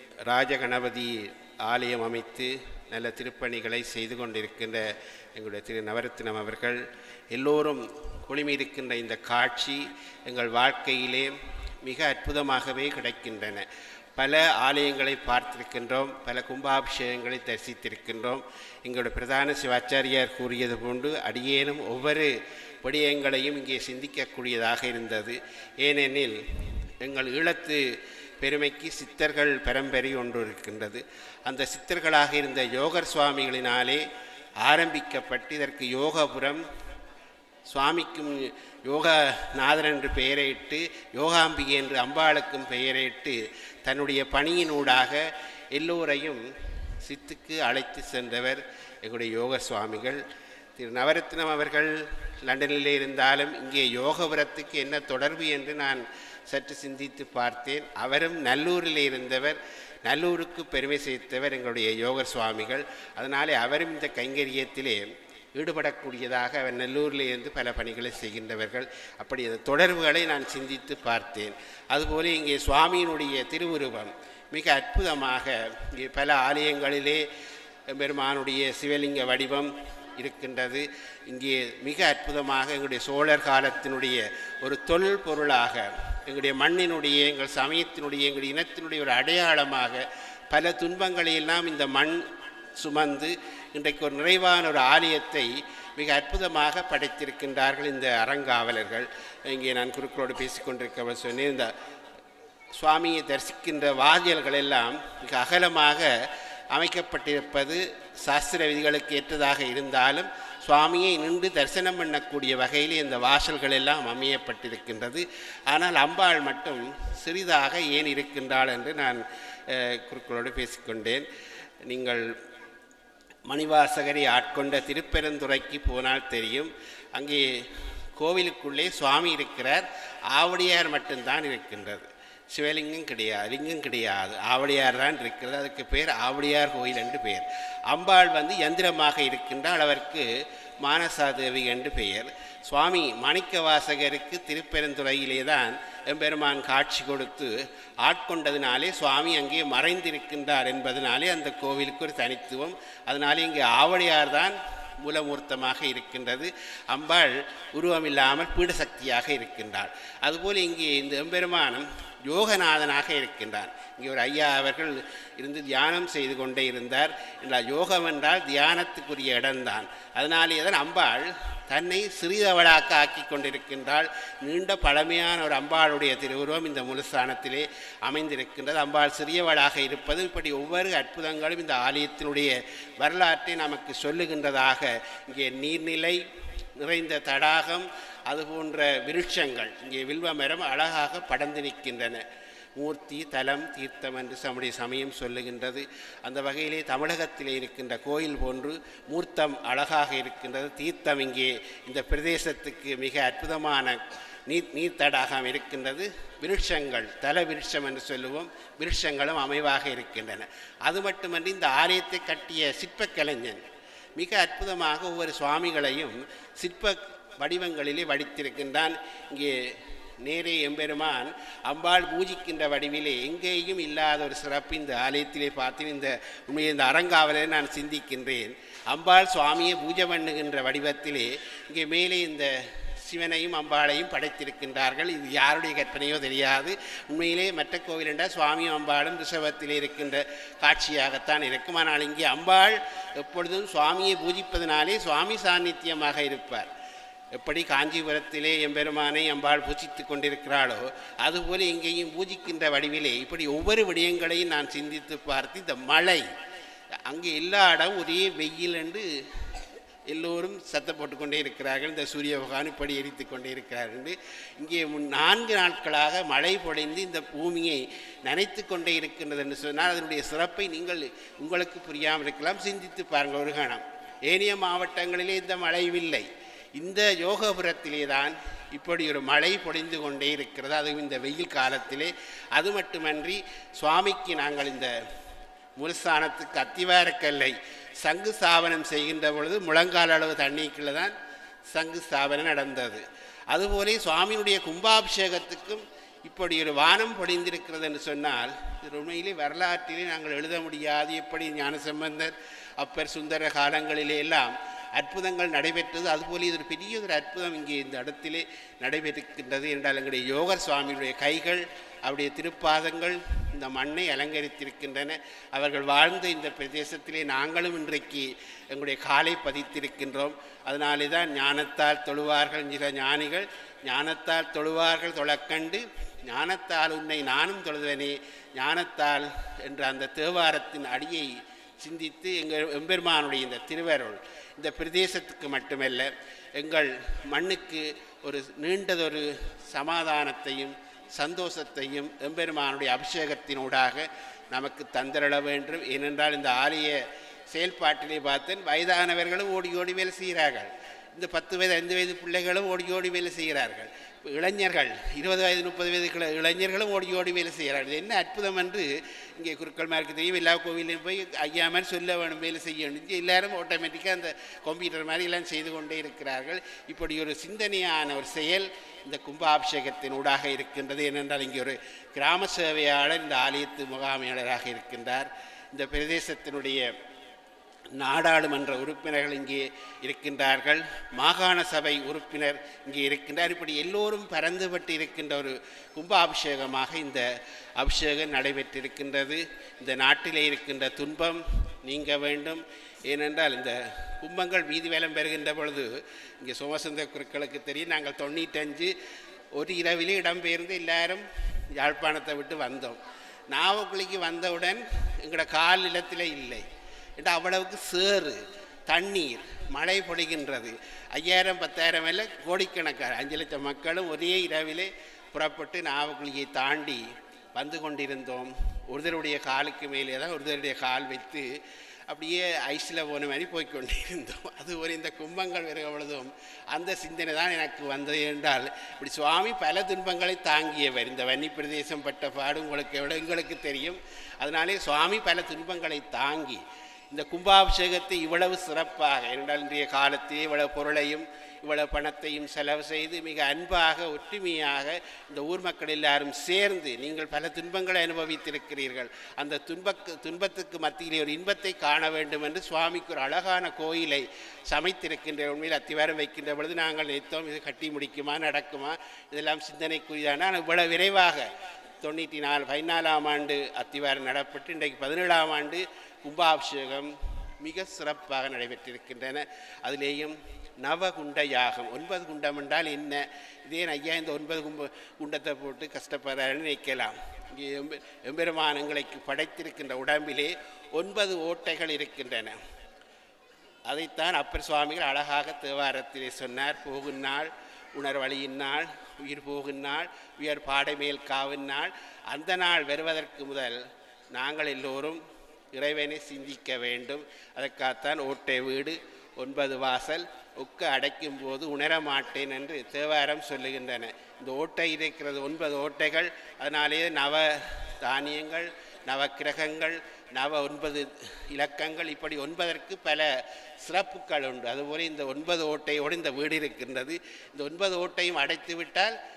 E: ராஜகணபதி ஆலயம் அமைத்து நல்ல திருப்பணிகளை செய்து கொண்டிருக்கின்ற எங்களுடைய திரு நவரத்தினம் அவர்கள், எல்லோரும் குழுமியிருக்கின்ற இந்த காட்சி எங்கள் வாழ்க்கையிலே மிக அற்புதமாகவே கிடைக்கின்றன. பல ஆலயங்களை பார்த்திருக்கின்றோம், பல கும்பாபிஷேகங்களை தரிசித்திருக்கின்றோம். எங்களுடைய பிரதான சிவாச்சாரியார் கூறியது போன்று அடியேனும் ஒவ்வொரு விடயங்களையும் இங்கே சிந்திக்கக்கூடியதாக இருந்தது. ஏனெனில் எங்கள் ஈழத்து பெருமைக்கு சித்தர்கள் பரம்பரை ஒன்று இருக்கின்றது. அந்த சித்தர்களாக இருந்த யோகர் சுவாமிகளினாலே ஆரம்பிக்கப்பட்டு இதற்கு யோகபுரம், சுவாமிக்கும் யோகநாதன் என்று பெயரிட்டு, யோகாம்பிகை என்று அம்பாளுக்கும் பெயரிட்டு தன்னுடைய பணியினூடாக எல்லோரையும் சித்துக்கு அழைத்து சென்றவர் எங்களுடைய யோக சுவாமிகள். திரு நவரத்னம் அவர்கள் லண்டனிலே இருந்தாலும் இங்கே யோகபுரத்துக்கு என்ன தொடர்பு என்று நான் சற்று சிந்தித்து பார்த்தேன். அவரும் நல்லூரில் இருந்தவர், நல்லூருக்கு பெருமை சேர்த்தவர் எங்களுடைய யோகர் சுவாமிகள். அதனாலே அவரும் இந்த கைங்கரியத்திலே ஈடுபடக்கூடியதாக அவர் நல்லூரில் இருந்து பல பணிகளை செய்கின்றவர்கள். அப்படி அந்த தொடர்புகளை நான் சிந்தித்து பார்த்தேன். அதுபோல இங்கே சுவாமியினுடைய திருவுருவம் மிக அற்புதமாக இங்கே பல ஆலயங்களிலே பெருமானுடைய சிவலிங்க வடிவம் இருக்கின்றது. இங்கே மிக அற்புதமாக எங்களுடைய சோழர் காலத்தினுடைய ஒரு தொழில் பொருளாக, எங்களுடைய மண்ணினுடைய, எங்கள் சமயத்தினுடைய, எங்களுடைய இனத்தினுடைய ஒரு அடையாளமாக பல துன்பங்களையெல்லாம் இந்த மண் சுமந்து இன்றைக்கு ஒரு நிறைவான ஒரு ஆலயத்தை மிக அற்புதமாக படைத்திருக்கின்றார்கள் இந்த அறங்காவலர்கள். இங்கே நான் குருக்களோடு பேசிக்கொண்டிருக்க சொன்னேன், இந்த சுவாமியை தரிசிக்கின்ற வாதியல்கள் எல்லாம் மிக அகலமாக அமைக்கப்பட்டிருப்பது சாஸ்திர விதிகளுக்கு ஏற்றதாக இருந்தாலும் சுவாமியை நின்று தரிசனம் பண்ணக்கூடிய வகையில் இந்த வாசல்கள் எல்லாம் அமையப்பட்டிருக்கின்றது. ஆனால் அம்பாள் மட்டும் சிறிதாக ஏன் இருக்கின்றாள் என்று நான் குருக்களோடு பேசிக்கொண்டேன். நீங்கள் மணிவாசகரை ஆட்கொண்ட திருப்பெருந்துறைக்கு போனால் தெரியும், அங்கே கோவிலுக்குள்ளே சுவாமி இருக்கிறார், ஆவடியார் மட்டும்தான் இருக்கின்றது, சிவலிங்கம் கிடையாது, லிங்கம் கிடையாது, ஆவடியார் தான் இருக்கிறது. அதுக்கு பேர் ஆவடியார் கோயில் என்று பெயர். அம்பாள் வந்து யந்திரமாக இருக்கின்றால் அவருக்கு மானசாதேவி என்று பெயர். சுவாமி மாணிக்க வாசகருக்கு திருப்பெருந்துறையிலே தான் எம்பெருமான் காட்சி கொடுத்து ஆட்கொண்டதினாலே சுவாமி அங்கே மறைந்திருக்கின்றார் என்பதனாலே அந்த கோவிலுக்கு ஒரு தனித்துவம். அதனாலே இங்கே ஆவடியார் தான் மூலமூர்த்தமாக இருக்கின்றது. அம்பாள் உருவமில்லாமல் பீடசக்தியாக இருக்கின்றாள். அதுபோல் இங்கே இந்த எம்பெருமானும் யோகநாதனாக இருக்கின்றார். இங்கே ஒரு ஐயா அவர்கள் இருந்து தியானம் செய்து கொண்டே இருந்தார். என்றால் யோகம் என்றால் தியானத்துக்குரிய இடம்தான். அதனாலே தான் அம்பாள் தன்னை சிறிதவளாக்க ஆக்கி கொண்டிருக்கின்றாள். நீண்ட பழமையான ஒரு அம்பாளுடைய திருவுருவம் இந்த முழுஸ்தானத்திலே அமைந்திருக்கின்றது. அம்பாள் சிறியவளாக இருப்பது இப்படி ஒவ்வொரு அற்புதங்களும் இந்த ஆலயத்தினுடைய வரலாற்றை நமக்கு சொல்லுகின்றதாக இங்கே நீர்நிலை நிறைந்த தடாகம், அதுபோன்ற விருட்சங்கள், இங்கே வில்வ மரம் அழகாக படர்ந்து நிற்கின்றன. மூர்த்தி தலம் தீர்த்தம் என்று நம்முடைய சமயம் சொல்லுகின்றது. அந்த வகையிலே தமிழகத்திலே இருக்கின்ற கோயில் போன்று மூர்த்தம் அழகாக இருக்கின்றது. தீர்த்தம் இங்கே இந்த பிரதேசத்துக்கு மிக அற்புதமான நீர் நீர்த்தடாகம் இருக்கின்றது. விருட்சங்கள், தல விருட்சம் என்று சொல்லுவோம், விருட்சங்களும் அமைவாக இருக்கின்றன. அது மட்டுமன்றி இந்த ஆலயத்தை கட்டிய சிற்பக்கலைஞன் மிக அற்புதமாக ஒவ்வொரு சுவாமிகளையும் சிற்ப வடிவங்களிலே வடித்திருக்கின்றான். இங்கே நேரே எம்பெருமான் அம்பாள் பூஜிக்கின்ற வடிவிலே எங்கேயும் இல்லாத ஒரு சிறப்பு இந்த ஆலயத்திலே பார்த்து இந்த உண்மையை இந்த அறங்காவலை நான் சிந்திக்கின்றேன். அம்பாள் சுவாமியை பூஜை பண்ணுகின்ற வடிவத்திலே இங்கே மேலே இந்த சிவனையும் அம்பாளையும் படைத்திருக்கின்றார்கள். இது யாருடைய கற்பனையோ தெரியாது. உண்மையிலே மற்ற கோவில் என்றால் சுவாமியும் அம்பாளும் ரிஷபத்திலே இருக்கின்ற காட்சியாகத்தான் இருக்கும். ஆனால் இங்கே அம்பாள் எப்பொழுதும் சுவாமியை பூஜிப்பதனாலே சுவாமி சாநித்தியமாக இருப்பார். எப்படி காஞ்சிபுரத்திலே எம்பெருமானை அம்பாள் பூஜித்து கொண்டிருக்கிறாளோ அதுபோல இங்கேயும் பூஜிக்கின்ற வடிவிலே இப்படி ஒவ்வொரு விடயங்களையும் நான் சிந்தித்து பார்த்து இந்த மழை அங்கே எல்லா இடம் ஒரே வெயில் என்று எல்லோரும் சத்தம் போட்டுக்கொண்டே இருக்கிறார்கள். இந்த சூரிய பகவான் இப்படி எரித்து கொண்டே இருக்கிறார்கள். இங்கே நான்கு நாட்களாக மழை பொழிந்து இந்த பூமியை நனைத்து கொண்டே இருக்கின்றது என்று சொன்னால் அதனுடைய சிறப்பை நீங்கள் உங்களுக்கு புரியாமல் இருக்கலாம். சிந்தித்து பாருங்கள் ஒரு கணம். ஏனைய மாவட்டங்களிலே இந்த மழைவில்லை. இந்த யோகபுரத்திலே தான் இப்படி ஒரு மழை பொழிந்து கொண்டே இருக்கிறது, அதுவும் இந்த வெயில் காலத்திலே. அது மட்டுமன்றி சுவாமிக்கு நாங்கள் இந்த மூலஸ்தானத்துக்கு அத்திவாரக்கல்லை சங்கு ஸ்தாபனம் செய்கின்ற பொழுது முழங்கால் அளவு தண்ணிக்குள்ள தான் சங்கு ஸ்தாபனம் நடந்தது. அதுபோலே சுவாமியினுடைய கும்பாபிஷேகத்துக்கும் இப்படி ஒரு வானம் பொழிந்திருக்கிறது என்று சொன்னால் இது உண்மையிலே வரலாற்றிலே நாங்கள் எழுத முடியாது. எப்படி ஞானசம்பந்தர் அப்பர் சுந்தர காலங்களிலே எல்லாம் அற்புதங்கள் நடைபெற்றது, அதுபோல இது ஒரு பெரிய ஒரு அற்புதம் இங்கே இந்த இடத்திலே நடைபெறுகின்றது என்றால் எங்களுடைய யோகர் சுவாமியுடைய கைகள் அவருடைய திருப்பாதங்கள் இந்த மண்ணை அலங்கரித்திருக்கின்றன. அவர்கள் வாழ்ந்த இந்த பிரதேசத்திலே நாங்களும் இன்றைக்கு எங்களுடைய காலை பதித்திருக்கின்றோம். அதனாலே தான் ஞானத்தால் தொழுவார்கள் சில ஞானிகள், ஞானத்தால் தொழுவார்கள் தொழக்கண்டு ஞானத்தால் உன்னை நானும் தொழுதனே ஞானத்தால் என்ற அந்த தேவாரத்தின் அடியை சிந்தித்து எங்கள் எம்பெருமானுடைய இந்த திருவருள் இந்த பிரதேசத்துக்கு மட்டுமல்ல எங்கள் மண்ணுக்கு ஒரு நீண்டதொரு சமாதானத்தையும் சந்தோஷத்தையும் எம்பெருமானுடைய அபிஷேகத்தினூடாக நமக்கு தந்திரள வேண்டும். ஏனென்றால் இந்த ஆலய செயல்பாட்டிலே பார்த்தேன் வயதானவர்களும் ஓடி ஓடி வேலை செய்கிறார்கள். இந்த பத்து வயது ஐந்து வயது பிள்ளைகளும் ஓடி ஓடி வேலை செய்கிறார்கள். இளைஞர்கள் இருபது வயது முப்பது வயது இளைஞர்களும் ஓடி ஓடி வேலை செய்கிறார்கள். என்ன அற்புதம் என்று இங்கே குருக்கள்மாருக்கு தெரியும். எல்லா கோவிலையும் போய் ஐயா மாதிரி சொல்ல வேணும், வேலை செய்ய வேணும். எல்லாரும் ஆட்டோமேட்டிக்காக அந்த கம்ப்யூட்டர் மாதிரி எல்லாம் செய்து கொண்டே இருக்கிறார்கள். இப்படி ஒரு சிந்தனையான ஒரு செயல் இந்த கும்பாபிஷேகத்தின் ஊடாக இருக்கின்றது. ஏனென்றால் இங்கே ஒரு கிராம சேவையாளர் இந்த ஆலயத்து முகாமையாளராக இருக்கின்றார். இந்த பிரதேசத்தினுடைய நாடாளுமன்ற உறுப்பினர்கள் இங்கே இருக்கின்றார்கள், மாகாண சபை உறுப்பினர் இங்கே இருக்கின்றார். இப்படி எல்லோரும் பரந்துபட்டு இருக்கின்ற ஒரு கும்பாபிஷேகமாக இந்த அபிஷேகம் நடைபெற்றிருக்கின்றது. இந்த நாட்டிலே இருக்கின்ற துன்பம் நீங்க வேண்டும். ஏனென்றால் இந்த கும்பங்கள் வீதி வேலம் பெறுகின்ற பொழுது இங்கே சோமசுந்தர குருக்களுக்கு தெரியும், நாங்கள் தொண்ணூற்றஞ்சு ஒரு இரவிலே இடம்பெயர்ந்து எல்லாரும் யாழ்ப்பாணத்தை விட்டு வந்தோம். நாவக்குழிக்கு வந்தவுடன் எங்களோட கால் நிலத்தில் இல்லை என்று அவ்வளவுக்கு சேறு தண்ணீர் மழை பொழிகின்றது. ஐயாயிரம் பத்தாயிரம் மேலே கோடிக்கணக்கான அஞ்சு லட்சம் மக்களும் ஒரே இரவிலே புறப்பட்டு நாவக்குழியை தாண்டி வந்து கொண்டிருந்தோம். ஒருத்தருடைய காலுக்கு மேலே தான் ஒருத்தருடைய கால் வைத்து அப்படியே ஐஸில் போன மாதிரி போய்கொண்டிருந்தோம். அது ஒரு இந்த கும்பங்கள் வருகிற பொழுதும் அந்த சிந்தனை தான் எனக்கு வந்தது. என்றால் இப்படி சுவாமி பல துன்பங்களை தாங்கியவர். இந்த வன்னி பிரதேசம் பட்ட பாடு உங்களுக்கு எவ்வளோ எங்களுக்கு தெரியும். அதனாலே சுவாமி பல துன்பங்களை தாங்கி இந்த கும்பாபிஷேகத்தை இவ்வளவு சிறப்பாக, என்றால் இன்றைய காலத்திலே இவ்வளவு பொருளையும் இவ்வளவு பணத்தையும் செலவு செய்து மிக அன்பாக ஒற்றுமையாக இந்த ஊர் மக்கள் எல்லாரும் சேர்ந்து நீங்கள் பல துன்பங்களை அனுபவித்திருக்கிறீர்கள். அந்த துன்பக்கு துன்பத்துக்கு மத்தியிலே ஒரு இன்பத்தை காண வேண்டும் என்று சுவாமிக்கு ஒரு அழகான கோயிலை சமைத்திருக்கின்ற உண்மையில் அத்திவாரம் வைக்கின்ற பொழுது நாங்கள் நினைத்தோம் இது கட்டி முடிக்குமா நடக்குமா இதெல்லாம் சிந்தனைக்குரியதான. ஆனால் இவ்வளவு விரைவாக தொண்ணூற்றி நாலு பதினாலாம் ஆண்டு அத்திவாரம் நடப்பட்டு இன்றைக்கு பதினேழாம் ஆண்டு கும்பாபிஷேகம் மிக சிறப்பாக நடைபெற்றிருக்கின்றன. அதிலேயும் நவகுண்ட யாகம், ஒன்பது குண்டம் என்றால் என்ன? இதே ஐயா இந்த ஒன்பது கும்ப குண்டத்தை போட்டு கஷ்டப்படுறாருன்னு நினைக்கலாம். இங்கே எம்பெ எம்பெருமானங்களுக்கு படைத்திருக்கின்ற உடம்பிலே ஒன்பது ஓட்டைகள் இருக்கின்றன. அதைத்தான் அப்பர் சுவாமிகள் அழகாக தேவாரத்திலே சொன்னார். போகுநாள் உணர்வழியினாள் உயிர் போகுநாள் உயர் பாடைமேல் காவினாள். அந்த நாள் வருவதற்கு முதல் நாங்கள் எல்லோரும் இறைவனை சிந்திக்க வேண்டும். அதற்காகத்தான் ஓட்டை வீடு ஒன்பது வாசல் ஒக்க அடைக்கும் போது உணரமாட்டேன் என்று தேவாரம் சொல்லுகின்றன. இந்த ஓட்டை இருக்கிறது ஒன்பது ஓட்டைகள். அதனாலேயே நவ தானியங்கள் நவ கிரகங்கள் நவ ஒன்பது இலக்கங்கள் இப்படி ஒன்பதற்கு பல சிறப்புகள் உண்டு. அதுபோல இந்த ஒன்பது ஓட்டையோடு இந்த வீடு இருக்கின்றது. இந்த ஒன்பது ஓட்டையும் அடைத்து விட்டால்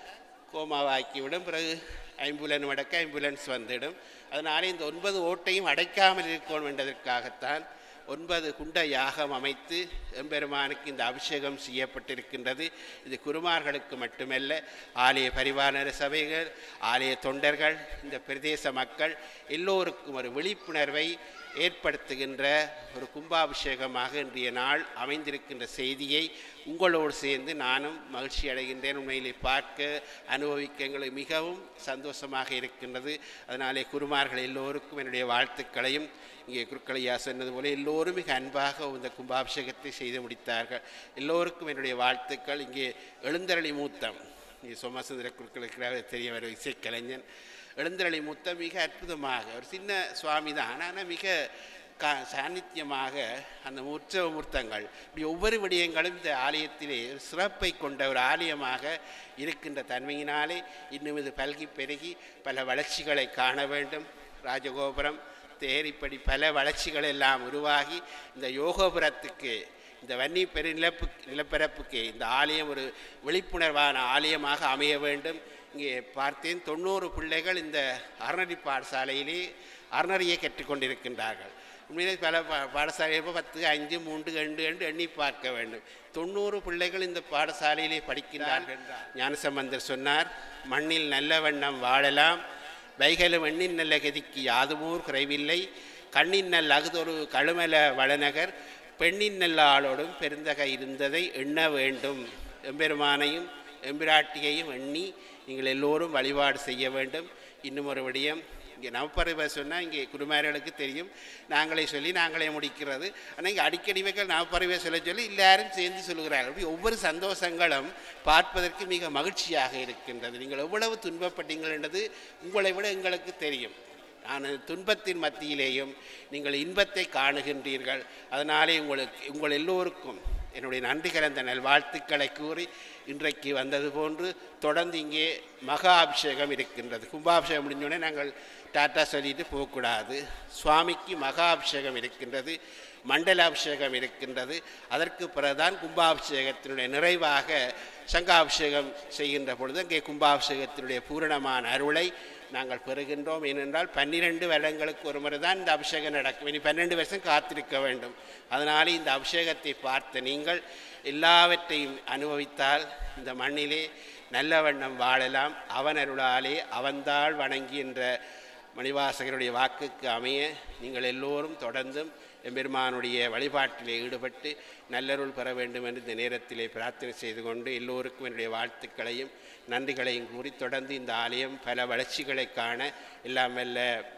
E: கோமாவாக்கிவிடும். பிறகு ஐம்புலன் அடக்க ஐம்புலன்ஸ் வந்துவிடும். அதனாலே இந்த ஒன்பது ஓட்டையும் அடைக்காமல் இருக்கணும் என்பதற்காகத்தான் ஒன்பது குண்ட யாகம் அமைத்து எம்பெருமானுக்கு இந்த அபிஷேகம் செய்யப்பட்டிருக்கின்றது. இது குருமார்களுக்கு மட்டுமல்ல, ஆலய பரிவார சபைகள், ஆலய தொண்டர்கள், இந்த பிரதேச மக்கள் எல்லோருக்கும் ஒரு விழிப்புணர்வை ஏற்படுத்துகின்ற ஒரு கும்பாபிஷேகமாக இன்றைய நாள் அமைந்திருக்கின்ற செய்தியை உங்களோடு சேர்ந்து நானும் மகிழ்ச்சி அடைகின்றேன். உண்மையிலே பார்க்க அனுபவிக்க எங்களுக்கு மிகவும் சந்தோஷமாக இருக்கின்றது. அதனாலே குருமார்கள் எல்லோருக்கும் என்னுடைய வாழ்த்துக்களையும், இங்கே குருக்களையா சொன்னது போல எல்லோரும் மிக அன்பாக இந்த கும்பாபிஷேகத்தை செய்து முடித்தார்கள். எல்லோருக்கும் என்னுடைய வாழ்த்துக்கள். இங்கே எழுந்தரளி மூத்தம், இங்கே சோமசுந்தர குருக்களுக்கு தெரிய வரும் இசைக்கலைஞன் எழுந்தரளி மூத்தம் மிக அற்புதமாக ஒரு சின்ன சுவாமி தான், ஆனால் மிக கா சாநித்தியமாக அந்த உற்சவ மூர்த்தங்கள் இப்படி ஒவ்வொரு விடயங்களும் இந்த ஆலயத்திலே ஒரு சிறப்பை கொண்ட ஒரு ஆலயமாக இருக்கின்ற தன்மையினாலே இன்னும் இது பல்கி பெருகி பல வளர்ச்சிகளை காண வேண்டும். ராஜகோபுரம் தேர் இப்படி பல வளர்ச்சிகள் எல்லாம் உருவாகி இந்த யோகோபுரத்துக்கு, இந்த வன்னி பெரு நிலப்பு நிலப்பரப்புக்கு இந்த ஆலயம் ஒரு விழிப்புணர்வான ஆலயமாக அமைய வேண்டும். இங்கே பார்த்தேன் தொண்ணூறு பிள்ளைகள் இந்த அறநெறி பாடசாலையிலே அறநெறியை கற்றுக்கொண்டிருக்கின்றார்கள். உண்மையிலே பல பா பாடசாலையில் பத்து ஐந்து மூன்று ரெண்டு ரெண்டு எண்ணி பார்க்க வேண்டும். தொண்ணூறு பிள்ளைகள் இந்த பாடசாலையிலே படிக்கிறார்கள். ஞானசம்பந்தர் சொன்னார், மண்ணில் நல்ல வண்ணம் வாழலாம், வைகளும் எண்ணின் நல்ல கதிக்கு யாதுமூர் குறைவில்லை, கண்ணின் நல் அகுதொரு கழுமல வளநகர், பெண்ணின் நல்ல ஆளோடும் பெருந்தகை இருந்ததை எண்ண வேண்டும். எம்பெருமானையும் எம்பிராட்டியையும் எண்ணி நீங்கள் எல்லோரும் வழிபாடு செய்ய வேண்டும். இன்னும் ஒரு விடயம், இங்கே நவப்பறவை சொன்னால் இங்கே குருமார்களுக்கு தெரியும், நாங்களே சொல்லி நாங்களே முடிக்கிறது. ஆனால் இங்கே அடிக்கடி மக்கள் நவப்பறவை சொல்ல சொல்லி எல்லாரும் சேர்ந்து சொல்லுகிறார்கள். அப்படி ஒவ்வொரு சந்தோஷங்களும் பார்ப்பதற்கு மிக மகிழ்ச்சியாக இருக்கின்றது. நீங்கள் எவ்வளவு துன்பப்பட்டீங்கள் என்றது உங்களை விட எங்களுக்கு தெரியும். நான் துன்பத்தின் மத்தியிலேயும் நீங்கள் இன்பத்தை காணுகின்றீர்கள். அதனாலே உங்களுக்கு உங்கள் எல்லோருக்கும் என்னுடைய நன்றி கலந்த நல்வாழ்த்துக்களை கூறி இன்றைக்கு வந்தது போன்று தொடர்ந்து இங்கே மகா அபிஷேகம் இருக்கின்றது. கும்பாபிஷேகம் முடிஞ்சோடனே நாங்கள் டாட்டா சொல்லிட்டு போகக்கூடாது. சுவாமிக்கு மகா அபிஷேகம் இருக்கின்றது, மண்டல அபிஷேகம் இருக்கின்றது. அதற்கு பிறகுதான் கும்பாபிஷேகத்தினுடைய நிறைவாக சங்காபிஷேகம் செய்கின்ற பொழுது அங்கே கும்பாபிஷேகத்தினுடைய பூரணமான அருளை நாங்கள் பெறுகின்றோம். ஏனென்றால் பன்னிரெண்டு வருடங்களுக்கு ஒரு முறை தான் இந்த அபிஷேகம் நடக்கும். இனி பன்னெண்டு வருஷம் காத்திருக்க வேண்டும். அதனாலே இந்த அபிஷேகத்தை பார்த்த நீங்கள் எல்லாவற்றையும் அனுபவித்தால் இந்த மண்ணிலே நல்ல வண்ணம் வாழலாம். அவன் அருளாலே அவன்தாள் வணங்கி என்ற மணிவாசகருடைய வாக்குக்கு அமைய நீங்கள் எல்லோரும் தொடர்ந்தும் எம்பெருமானுடைய வழிபாட்டிலே ஈடுபட்டு நல்லருள் பெற வேண்டும் என்று இந்த நேரத்திலே பிரார்த்தனை செய்து கொண்டு எல்லோருக்கும் என்னுடைய வாழ்த்துக்களையும் நன்றிகளையும் கூறி தொடர்ந்து இந்த ஆலயம் பல வளர்ச்சிகளை காண எல்லாம் வல்ல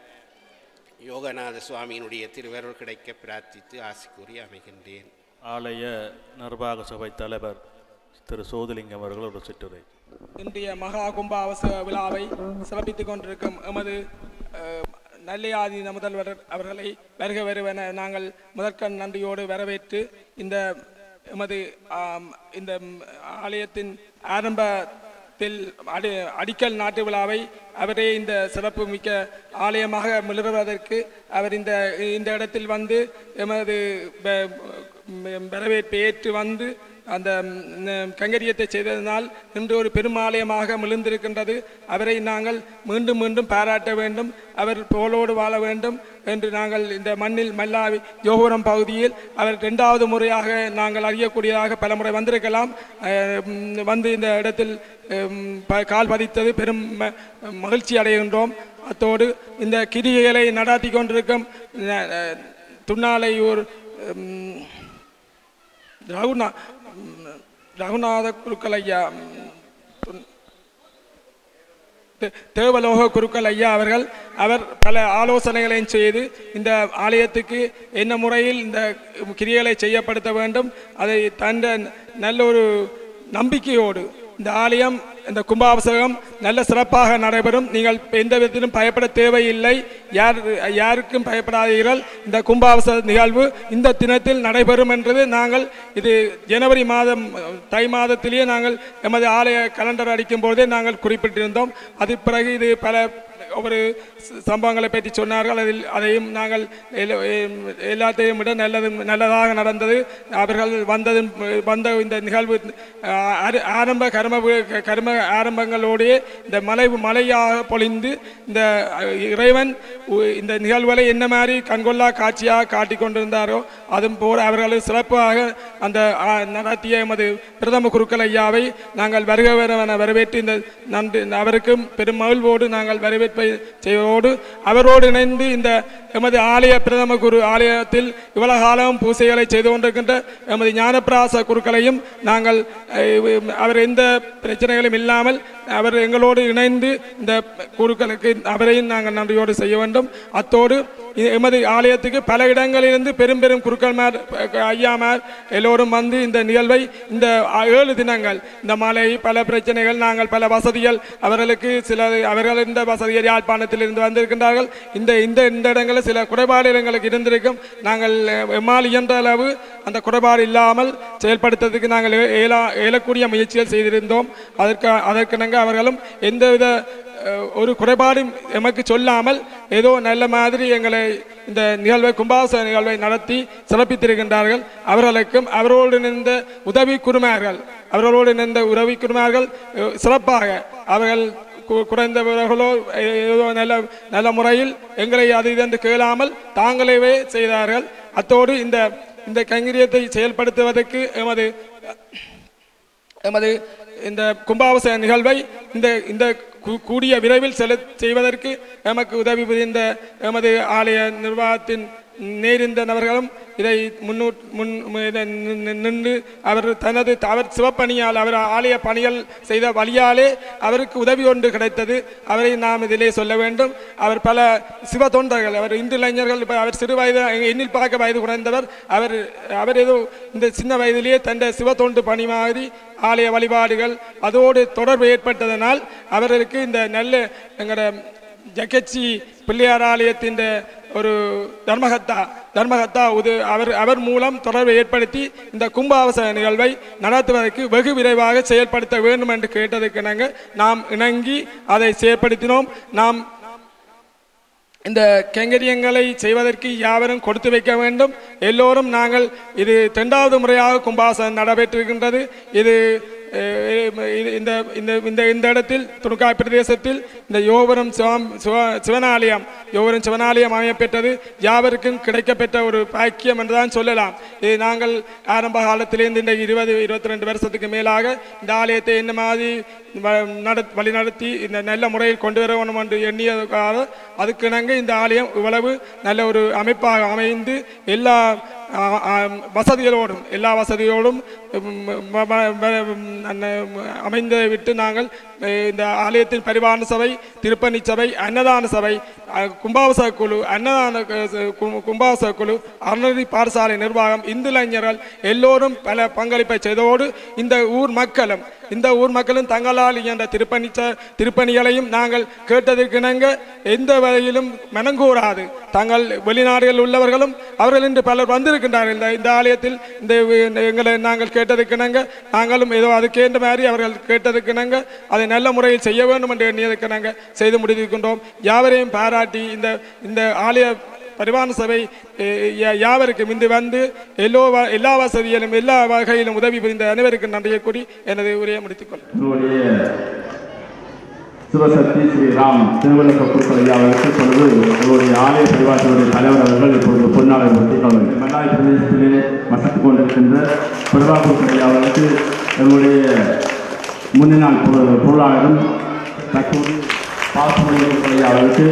E: யோகநாத சுவாமியினுடைய திருவருள் கிடைக்க பிரார்த்தித்து ஆசி கூறி அமைகின்றேன்.
D: ஆலய நிர்வாக சபை தலைவர் திரு சோதிலிங்கம் அவர்கள் ஒரு சிற்றுரை.
F: இன்றைய மகா கும்பாவச விழாவை சிறப்பித்துக் கொண்டிருக்கும் எமது நல்லையாதீன முதல்வர் அவர்களை வருக வருவென நாங்கள் முதற்கண் நன்றியோடு வரவேற்று இந்த எமது இந்த ஆலயத்தின் ஆரம்பத்தில் அடி அடிக்கல் நாட்டு விழாவை அவரே இந்த சிறப்பு மிக்க ஆலயமாக மிளறுவதற்கு அவர் இந்த இந்த இடத்தில் வந்து எமது வரவேற்பை ஏற்று வந்து அந்த கைங்கரியத்தை செய்ததனால் இன்று ஒரு பெருமாலயமாக மிளிர்ந்திருக்கின்றது. அவரை நாங்கள் மீண்டும் மீண்டும் பாராட்ட வேண்டும். அவர் புகழோடு வாழ வேண்டும் என்று நாங்கள் இந்த மண்ணில் மல்லாவி யோகபுரம் பகுதியில் அவர் இரண்டாவது முறையாக நாங்கள் அறியக்கூடியதாக பல முறை வந்திருக்கலாம். வந்து இந்த இடத்தில் கால் பதித்தது பெரும் மகிழ்ச்சி அடைகின்றோம். அத்தோடு இந்த கிரிகைகளை நடாத்தி கொண்டிருக்கும் துண்ணாலையூர் ரகுநா ரகுநாத குருக்கள் ஐயா, தேவலோக குருக்கள் ஐயா அவர்கள் அவர் பல ஆலோசனைகளையும் செய்து இந்த ஆலயத்துக்கு என்ன முறையில் இந்த கிரியைகளை செய்யப்படுத்த வேண்டும் அதை தந்த நல்ல ஒரு நம்பிக்கையோடு இந்த ஆலயம் இந்த கும்பாபிஷேகம் நல்ல சிறப்பாக நடைபெறும். நீங்கள் எந்த விதத்திலும் பயப்பட தேவையில்லை. யார் யாருக்கும் பயப்படாதீர்கள். இந்த கும்பாபிஷேக நிகழ்வு இந்த தினத்தில் நடைபெறும் என்றது நாங்கள் இது ஜனவரி மாதம் தை மாதத்திலேயே நாங்கள் எமது ஆலய கலண்டர் அடிக்கும் போதே நாங்கள் குறிப்பிட்டிருந்தோம். அது பிறகு இது பல ஒவ்வொரு சம்பவங்களை பற்றி சொன்னார்கள். அதில் அதையும் நாங்கள் எல்லாத்தையும் விட நல்லது நல்லதாக நடந்தது. அவர்கள் வந்தது வந்த இந்த நிகழ்வு ஆரம்ப கர்ம கர்ம ஆரம்பங்களோடைய இந்த மலை மலையாக பொழிந்து இந்த இறைவன் இந்த நிகழ்வுகளை என்ன மாதிரி கண்கொள்ளா காட்சியாக காட்டி கொண்டிருந்தாரோ அதுவும் போல் அவர்கள் சிறப்பாக அந்த நடத்திய எமது பிரதம குருக்கள் ஐயாவை நாங்கள் வருகவன வரவேற்று இந்த நன்றி அவருக்கும் பெரும் மகிழ்வோடு நாங்கள் வரவேற்பை செய்வதோடு அவரோடு இணைந்து இந்த எமது ஆலய பிரதம குரு ஆலயத்தில் இவ்வளவு காலம் பூசைகளை செய்து கொண்டிருக்கின்ற எமது ஞானப்பிராச குருக்களையும் நாங்கள் அவர் எந்த பிரச்சனைகளும் இல்லாமல் அவர் எங்களோடு இணைந்து இந்த குருக்களுக்கு அவரையும் நாங்கள் நன்றியோடு செய்ய வேண்டும். அத்தோடு எமது ஆலயத்துக்கு பல இடங்களிலிருந்து பெரும் பெரும் குருக்கள்மார் ஐயாமார் எல்லோரும் வந்து இந்த நிகழ்வை இந்த ஏழு தினங்கள் இந்த மழை பல பிரச்சனைகள் நாங்கள் பல வசதிகள் அவர்களுக்கு சில அவர்கள் இந்த வசதிகள் யாழ்ப்பாணத்தில் இருந்து வந்திருக்கின்றார்கள். இந்த இந்த இந்த இடங்களில் சில குறைபாடு எங்களுக்கு இருந்திருக்கும். நாங்கள் எம்மால் இயன்ற அளவு அந்த குறைபாடு இல்லாமல் செயல்படுத்துறதுக்கு நாங்கள் ஏலா ஏலக்கூடிய முயற்சிகள் செய்திருந்தோம். அதற்கு அதற்கு அவர்களும் எந்தவித ஒரு குறைபாடும் எமக்கு சொல்லாமல் ஏதோ நல்ல மாதிரி எங்களை இந்த நிகழ்வை கும்பாச நிகழ்வை நடத்தி சிறப்பித்திருக்கின்றார்கள். அவர்களுக்கும் அவரோடு நின்ற உதவி குருமார்கள் அவர்களோடு நின்ற உதவி குருமார்கள் சிறப்பாக அவர்கள் குறைந்தவர்களோ ஏதோ நல்ல நல்ல முறையில் எங்களை அது இதென்று கேளாமல் தாங்களே செய்தார்கள். அத்தோடு இந்த இந்த கைங்கரியத்தை செயல்படுத்துவதற்கு எமது எமது இந்த கும்பாபிஷேக நிகழ்வை இந்த இந்த கூடிய விரைவில் செல செய்வதற்கு எமக்கு உதவி புரிந்த எமது ஆலய நிர்வாகத்தின் நேரிந்தவர்களும் இதை முன்னூ முன் நின்று அவர் தனது அவர் சிவப்பணியால் அவர் ஆலய பணிகள் செய்த வழியாலே அவருக்கு உதவி ஒன்று கிடைத்தது. அவரை நாம் இதிலே சொல்ல வேண்டும். அவர் பல சிவ தொண்டர்கள் அவர் இந்து இளைஞர்கள் அவர் சிறு வயது எண்ணில் பார்க்க வயது குறைந்தவர். அவர் அவர் ஏதோ இந்த சின்ன வயதிலேயே தன் சிவ தொண்டு பணி மாதிரி ஆலய வழிபாடுகள் அதோடு தொடர்பு ஏற்பட்டதனால் அவர்களுக்கு இந்த நல்ல எங்களோட ஜக்கச்சி பிள்ளையார் ஆலயத்தின் ஒரு தர்மகத்தா தர்மகத்தா உது அவர் அவர் மூலம் தொடர்பை ஏற்படுத்தி இந்த கும்பாபிஷேக நிகழ்வை நடத்துவதற்கு வெகு விரைவாக செயல்படுத்த வேண்டும் என்று கேட்டதற்கு நாங்கள் நாம் இணங்கி அதை செயற்படுத்தினோம். நாம் இந்த கைங்கரியங்களை செய்வதற்கு யாவரும் கொடுத்து வைக்க வேண்டும். எல்லோரும் நாங்கள் இது இரண்டாவது முறையாக கும்பாபிஷேகம் நடைபெற்றிருக்கின்றது. இது இந்த இந்த இந்த இடத்தில் துணுக்காய் பிரதேசத்தில் இந்த யோவரம் சிவம் சிவ சிவனாலயம் யோவரம் சிவனாலயம் அமையப்பெற்றது யாவருக்கும் கிடைக்கப்பெற்ற ஒரு பாக்கியம் என்றுதான் சொல்லலாம். இது நாங்கள் ஆரம்ப காலத்திலேருந்து இந்த இருபது இருபத்தி ரெண்டு வருஷத்துக்கு மேலாக இந்த ஆலயத்தை என்ன மாதிரி நட வழி நடத்தி இந்த நல்ல முறையில் கொண்டு வர வேண்டும் என்று எண்ணியதுக்காக அதுக்கு நாங்கள் இந்த ஆலயம் இவ்வளவு நல்ல ஒரு அமைப்பாக அமைந்து எல்லா வசதிகளோடும் எல்லா வசதியோடும் அமைந்து விட்டு நாங்கள் இந்த ஆலயத்தின் பரிவாரண சபை திருப்பணி சபை அன்னதான சபை கும்பாபிஷேக குழு அன்னதான கும்பாபிஷேக குழு அறநெறி பாடசாலை நிர்வாகம் இந்து இளைஞர்கள் எல்லோரும் பல பங்களிப்பை செய்ததோடு இந்த ஊர் மக்களும் இந்த ஊர் மக்களும் தங்களால் என்ற திருப்பணி திருப்பணிகளையும் நாங்கள் கேட்டதற்கிணங்க எந்த வகையிலும் மனங்கூறாது தங்கள் வெளிநாடுகளில் உள்ளவர்களும் அவர்கள் இன்று பலர் வந்திருக்கின்றார்கள். இந்த இந்த ஆலயத்தில் இந்த எங்களை நாங்கள் கேட்டதற்கிணங்க நாங்களும் ஏதோ அதுக்கேற்ற மாதிரி அவர்கள் கேட்டதற்கிணங்க அதை நல்ல முறையில் செய்ய வேண்டும் என்று எண்ணியதற்கிணங்க செய்து முடித்திருக்கின்றோம். யாவரையும் பாராட்டி இந்த இந்த ஆலய பரிவாரண சபை யாவருக்கும் இன்று வந்து எல்லோ எல்லா வசதியிலும் எல்லா வகையிலும் உதவி புரிந்த அனைவருக்கும் நன்றியை கூறி எனது உரையை முடித்துக் கொள்கிறேன்.
G: சிவசக்தி ஸ்ரீராம் திருவள்ளுவர் குருக்கள் ஐயாவிற்கு இப்பொழுது உங்களுடைய ஆலய பரிவாரத்தினுடைய தலைவர் அவர்கள் இப்பொழுது பொன்னாளை முடித்துக்கொள்ளும் மன்னாய் பிரதேசத்திலே வசித்துக் கொண்டிருக்கின்ற பிரபா குருக்கள் ஐயாவிற்கு எங்களுடைய முன்னாள் பொருளாளரும் தற்போது பாசுமணி குருக்கள் ஐயாவிற்கு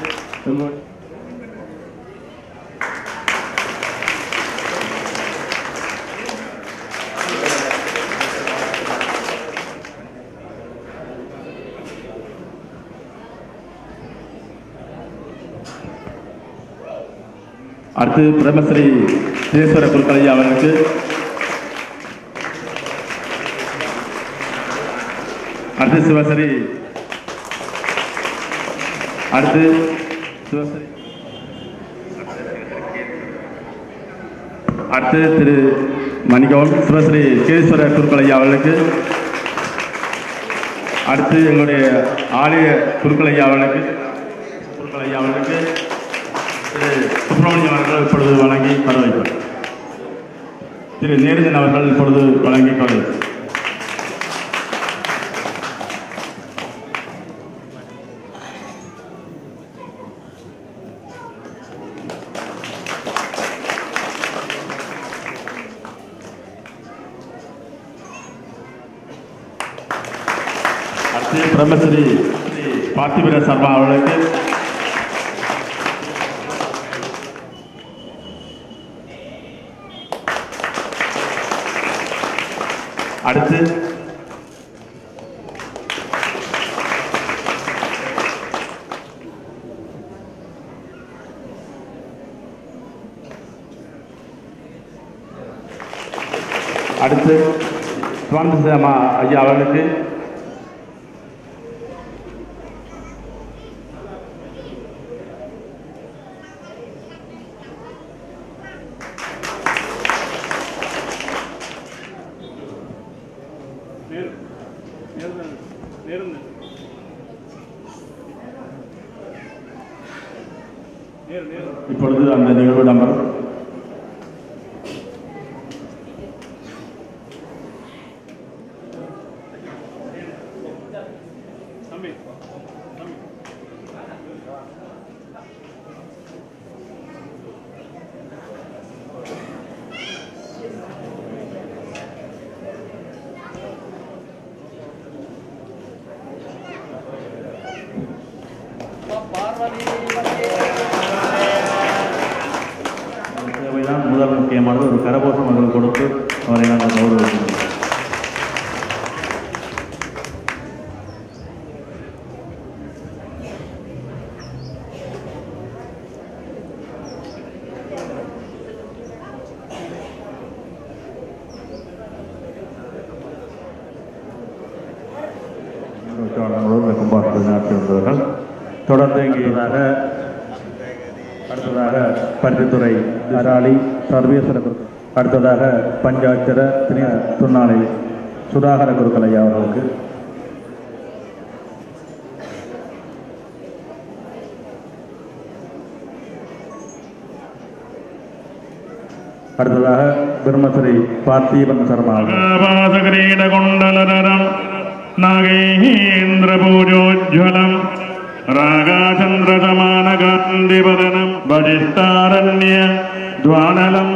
G: அடுத்து பிரம்மஸ்ரீ தேஸ்வர குருக்கள் ஐயா அவர்களுக்கு அடுத்து சிவஸ்ரீ அடுத்து சிவஸ்ரீ அடுத்து திரு மணிகவன் சிவஸ்ரீ கேஸ்வர குருக்கள் ஐயா அவர்களுக்கு அடுத்து எங்களுடைய ஆலய குருக்கள் ஐயா அவர்களுக்கு ஐயா அவர்களுக்கு திரு சுப்பிரமணியம் அவர்கள் இப்பொழுது வழங்கி கௌரவிப்பார். திரு நேருதன் அவர்கள் இப்பொழுது வழங்கி கௌரவிப்பார். அடுத்து பிரம்மஸ்ரீ பார்த்திபர சர்மா அவர்களுக்கு அடுத்து அடுத்து சுவாமிசேமா ஐயா அவர்களுக்கு இப்பொழுது அந்த நிகழ்வு இடம்பெறும். தேவைதான் முதல் முக்கியமானது ஒரு கரகோஷம் அவர்கள் கொடுத்து அவரை நாங்கள் கௌரவிக்கிறோம். கும்பாசத்தில் நடத்தி வந்தவர்கள் தொடர்ந்து இங்கேயாக அடுத்ததாக பருத்தித்துறை அராளி சர்வேஸ்வர குரு, அடுத்ததாக பஞ்சாட்சர துணாலை சுதாகர குருக்கள் ஐயா அவர்களுக்கு, அடுத்ததாக பிரம்மஸ்ரீ பார்த்திபன் சர்மா நாகேந்திர பூஜோஜ்வலம் ராகாச்சந்திரசமானகாந்திபதனம் வடிஷ்டாரண்ய துவானலம்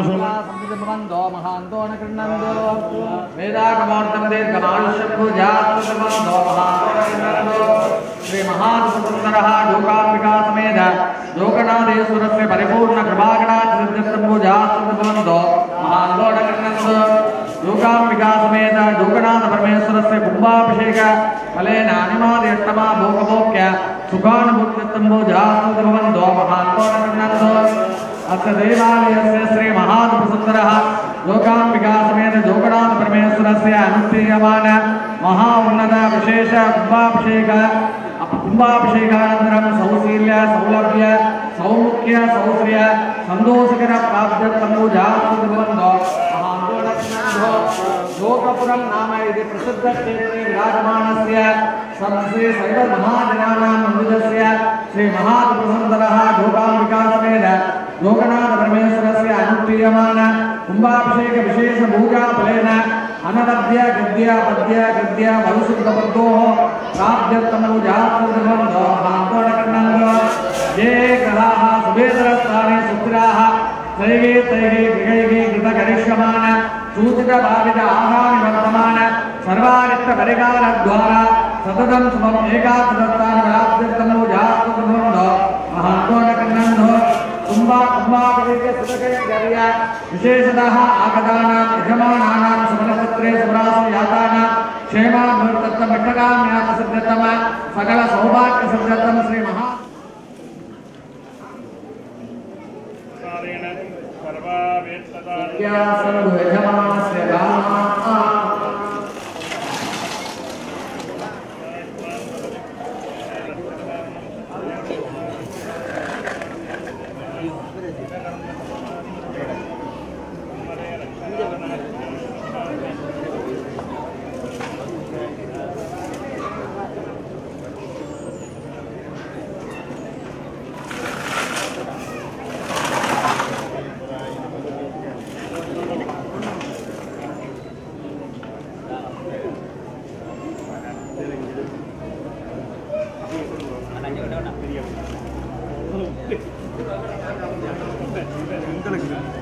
H: श्री महासुंदरः लोकांबिका समेत लोकनाथेश्वरस्य परिपूर्ण कृपागणात् सिद्धिसम्भुजास्तुभवन्तो महान्दोडकर्णन्तो लोकांबिका समेत लोकनाथ परमेश्वरस्य कुम्भाभिषेक फलेन अनिमादेष्टमा भोगभोग्य सुखानुभुक्तिसम्भुजास्तुभवन्तो महान्दोडकर्णन्तो अस्य देवालयस्य श्री महासुंदरः लोकांबिका समेत लोकनाथ परमेश्वरस्य अनुष्ठीयमान महा उन्नत विशेष कुम्भाभिषेक कुंभाभिषेकानन्तरं सौशील्य सौलभ्य सौमुख्य सौश्रिय संतोषकर प्राप्त्यर्थमूजास्तुभवन्तो महान्दोडकर्णन्तो लोकपुरं नाम इति प्रसिद्धक्षेत्रे विराजमानस्य श्री शैव महाजनानां मन्दिरस्य श्री महात्रिपुरसुन्दरः लोकांबिका समेत लोकनाथ परमेश्वरस्य अनुष्ठीयमान कुंभाभिषेक विशेष पूजा फलेन अनवद्य गद्य पद्य गद्य वरुषुद्धबद्धोः प्राप्त्यर्थमूजास्तुभवन्तो महान्दोडकर्णन्तो ये ग्रहाः सुभेदरस्थाने सुस्थिराः तैः तैः गृहैः कृतकरिष्यमान सूचितभावित आहानिवर्तमान सर्वारिष्टपरिकारद्वारा सततं शुभम् एकाग्रस्थानप्राप्त्यर्थमूजास्तुभवन्तो महान्दोडकर्णन्तो कुंभा कुंभाभिषेकसुतकैर्गर्य विशेषतः आगतानां यजमानानां सुमनपत्रे सुरासुयातानां क्षेमाभिवृद्धत्तमट्टकाम्यापसिद्धतम सकल सौभाग्यसिद्धतम श्री महा यजमानस्य रामा
I: எங்களுக்கு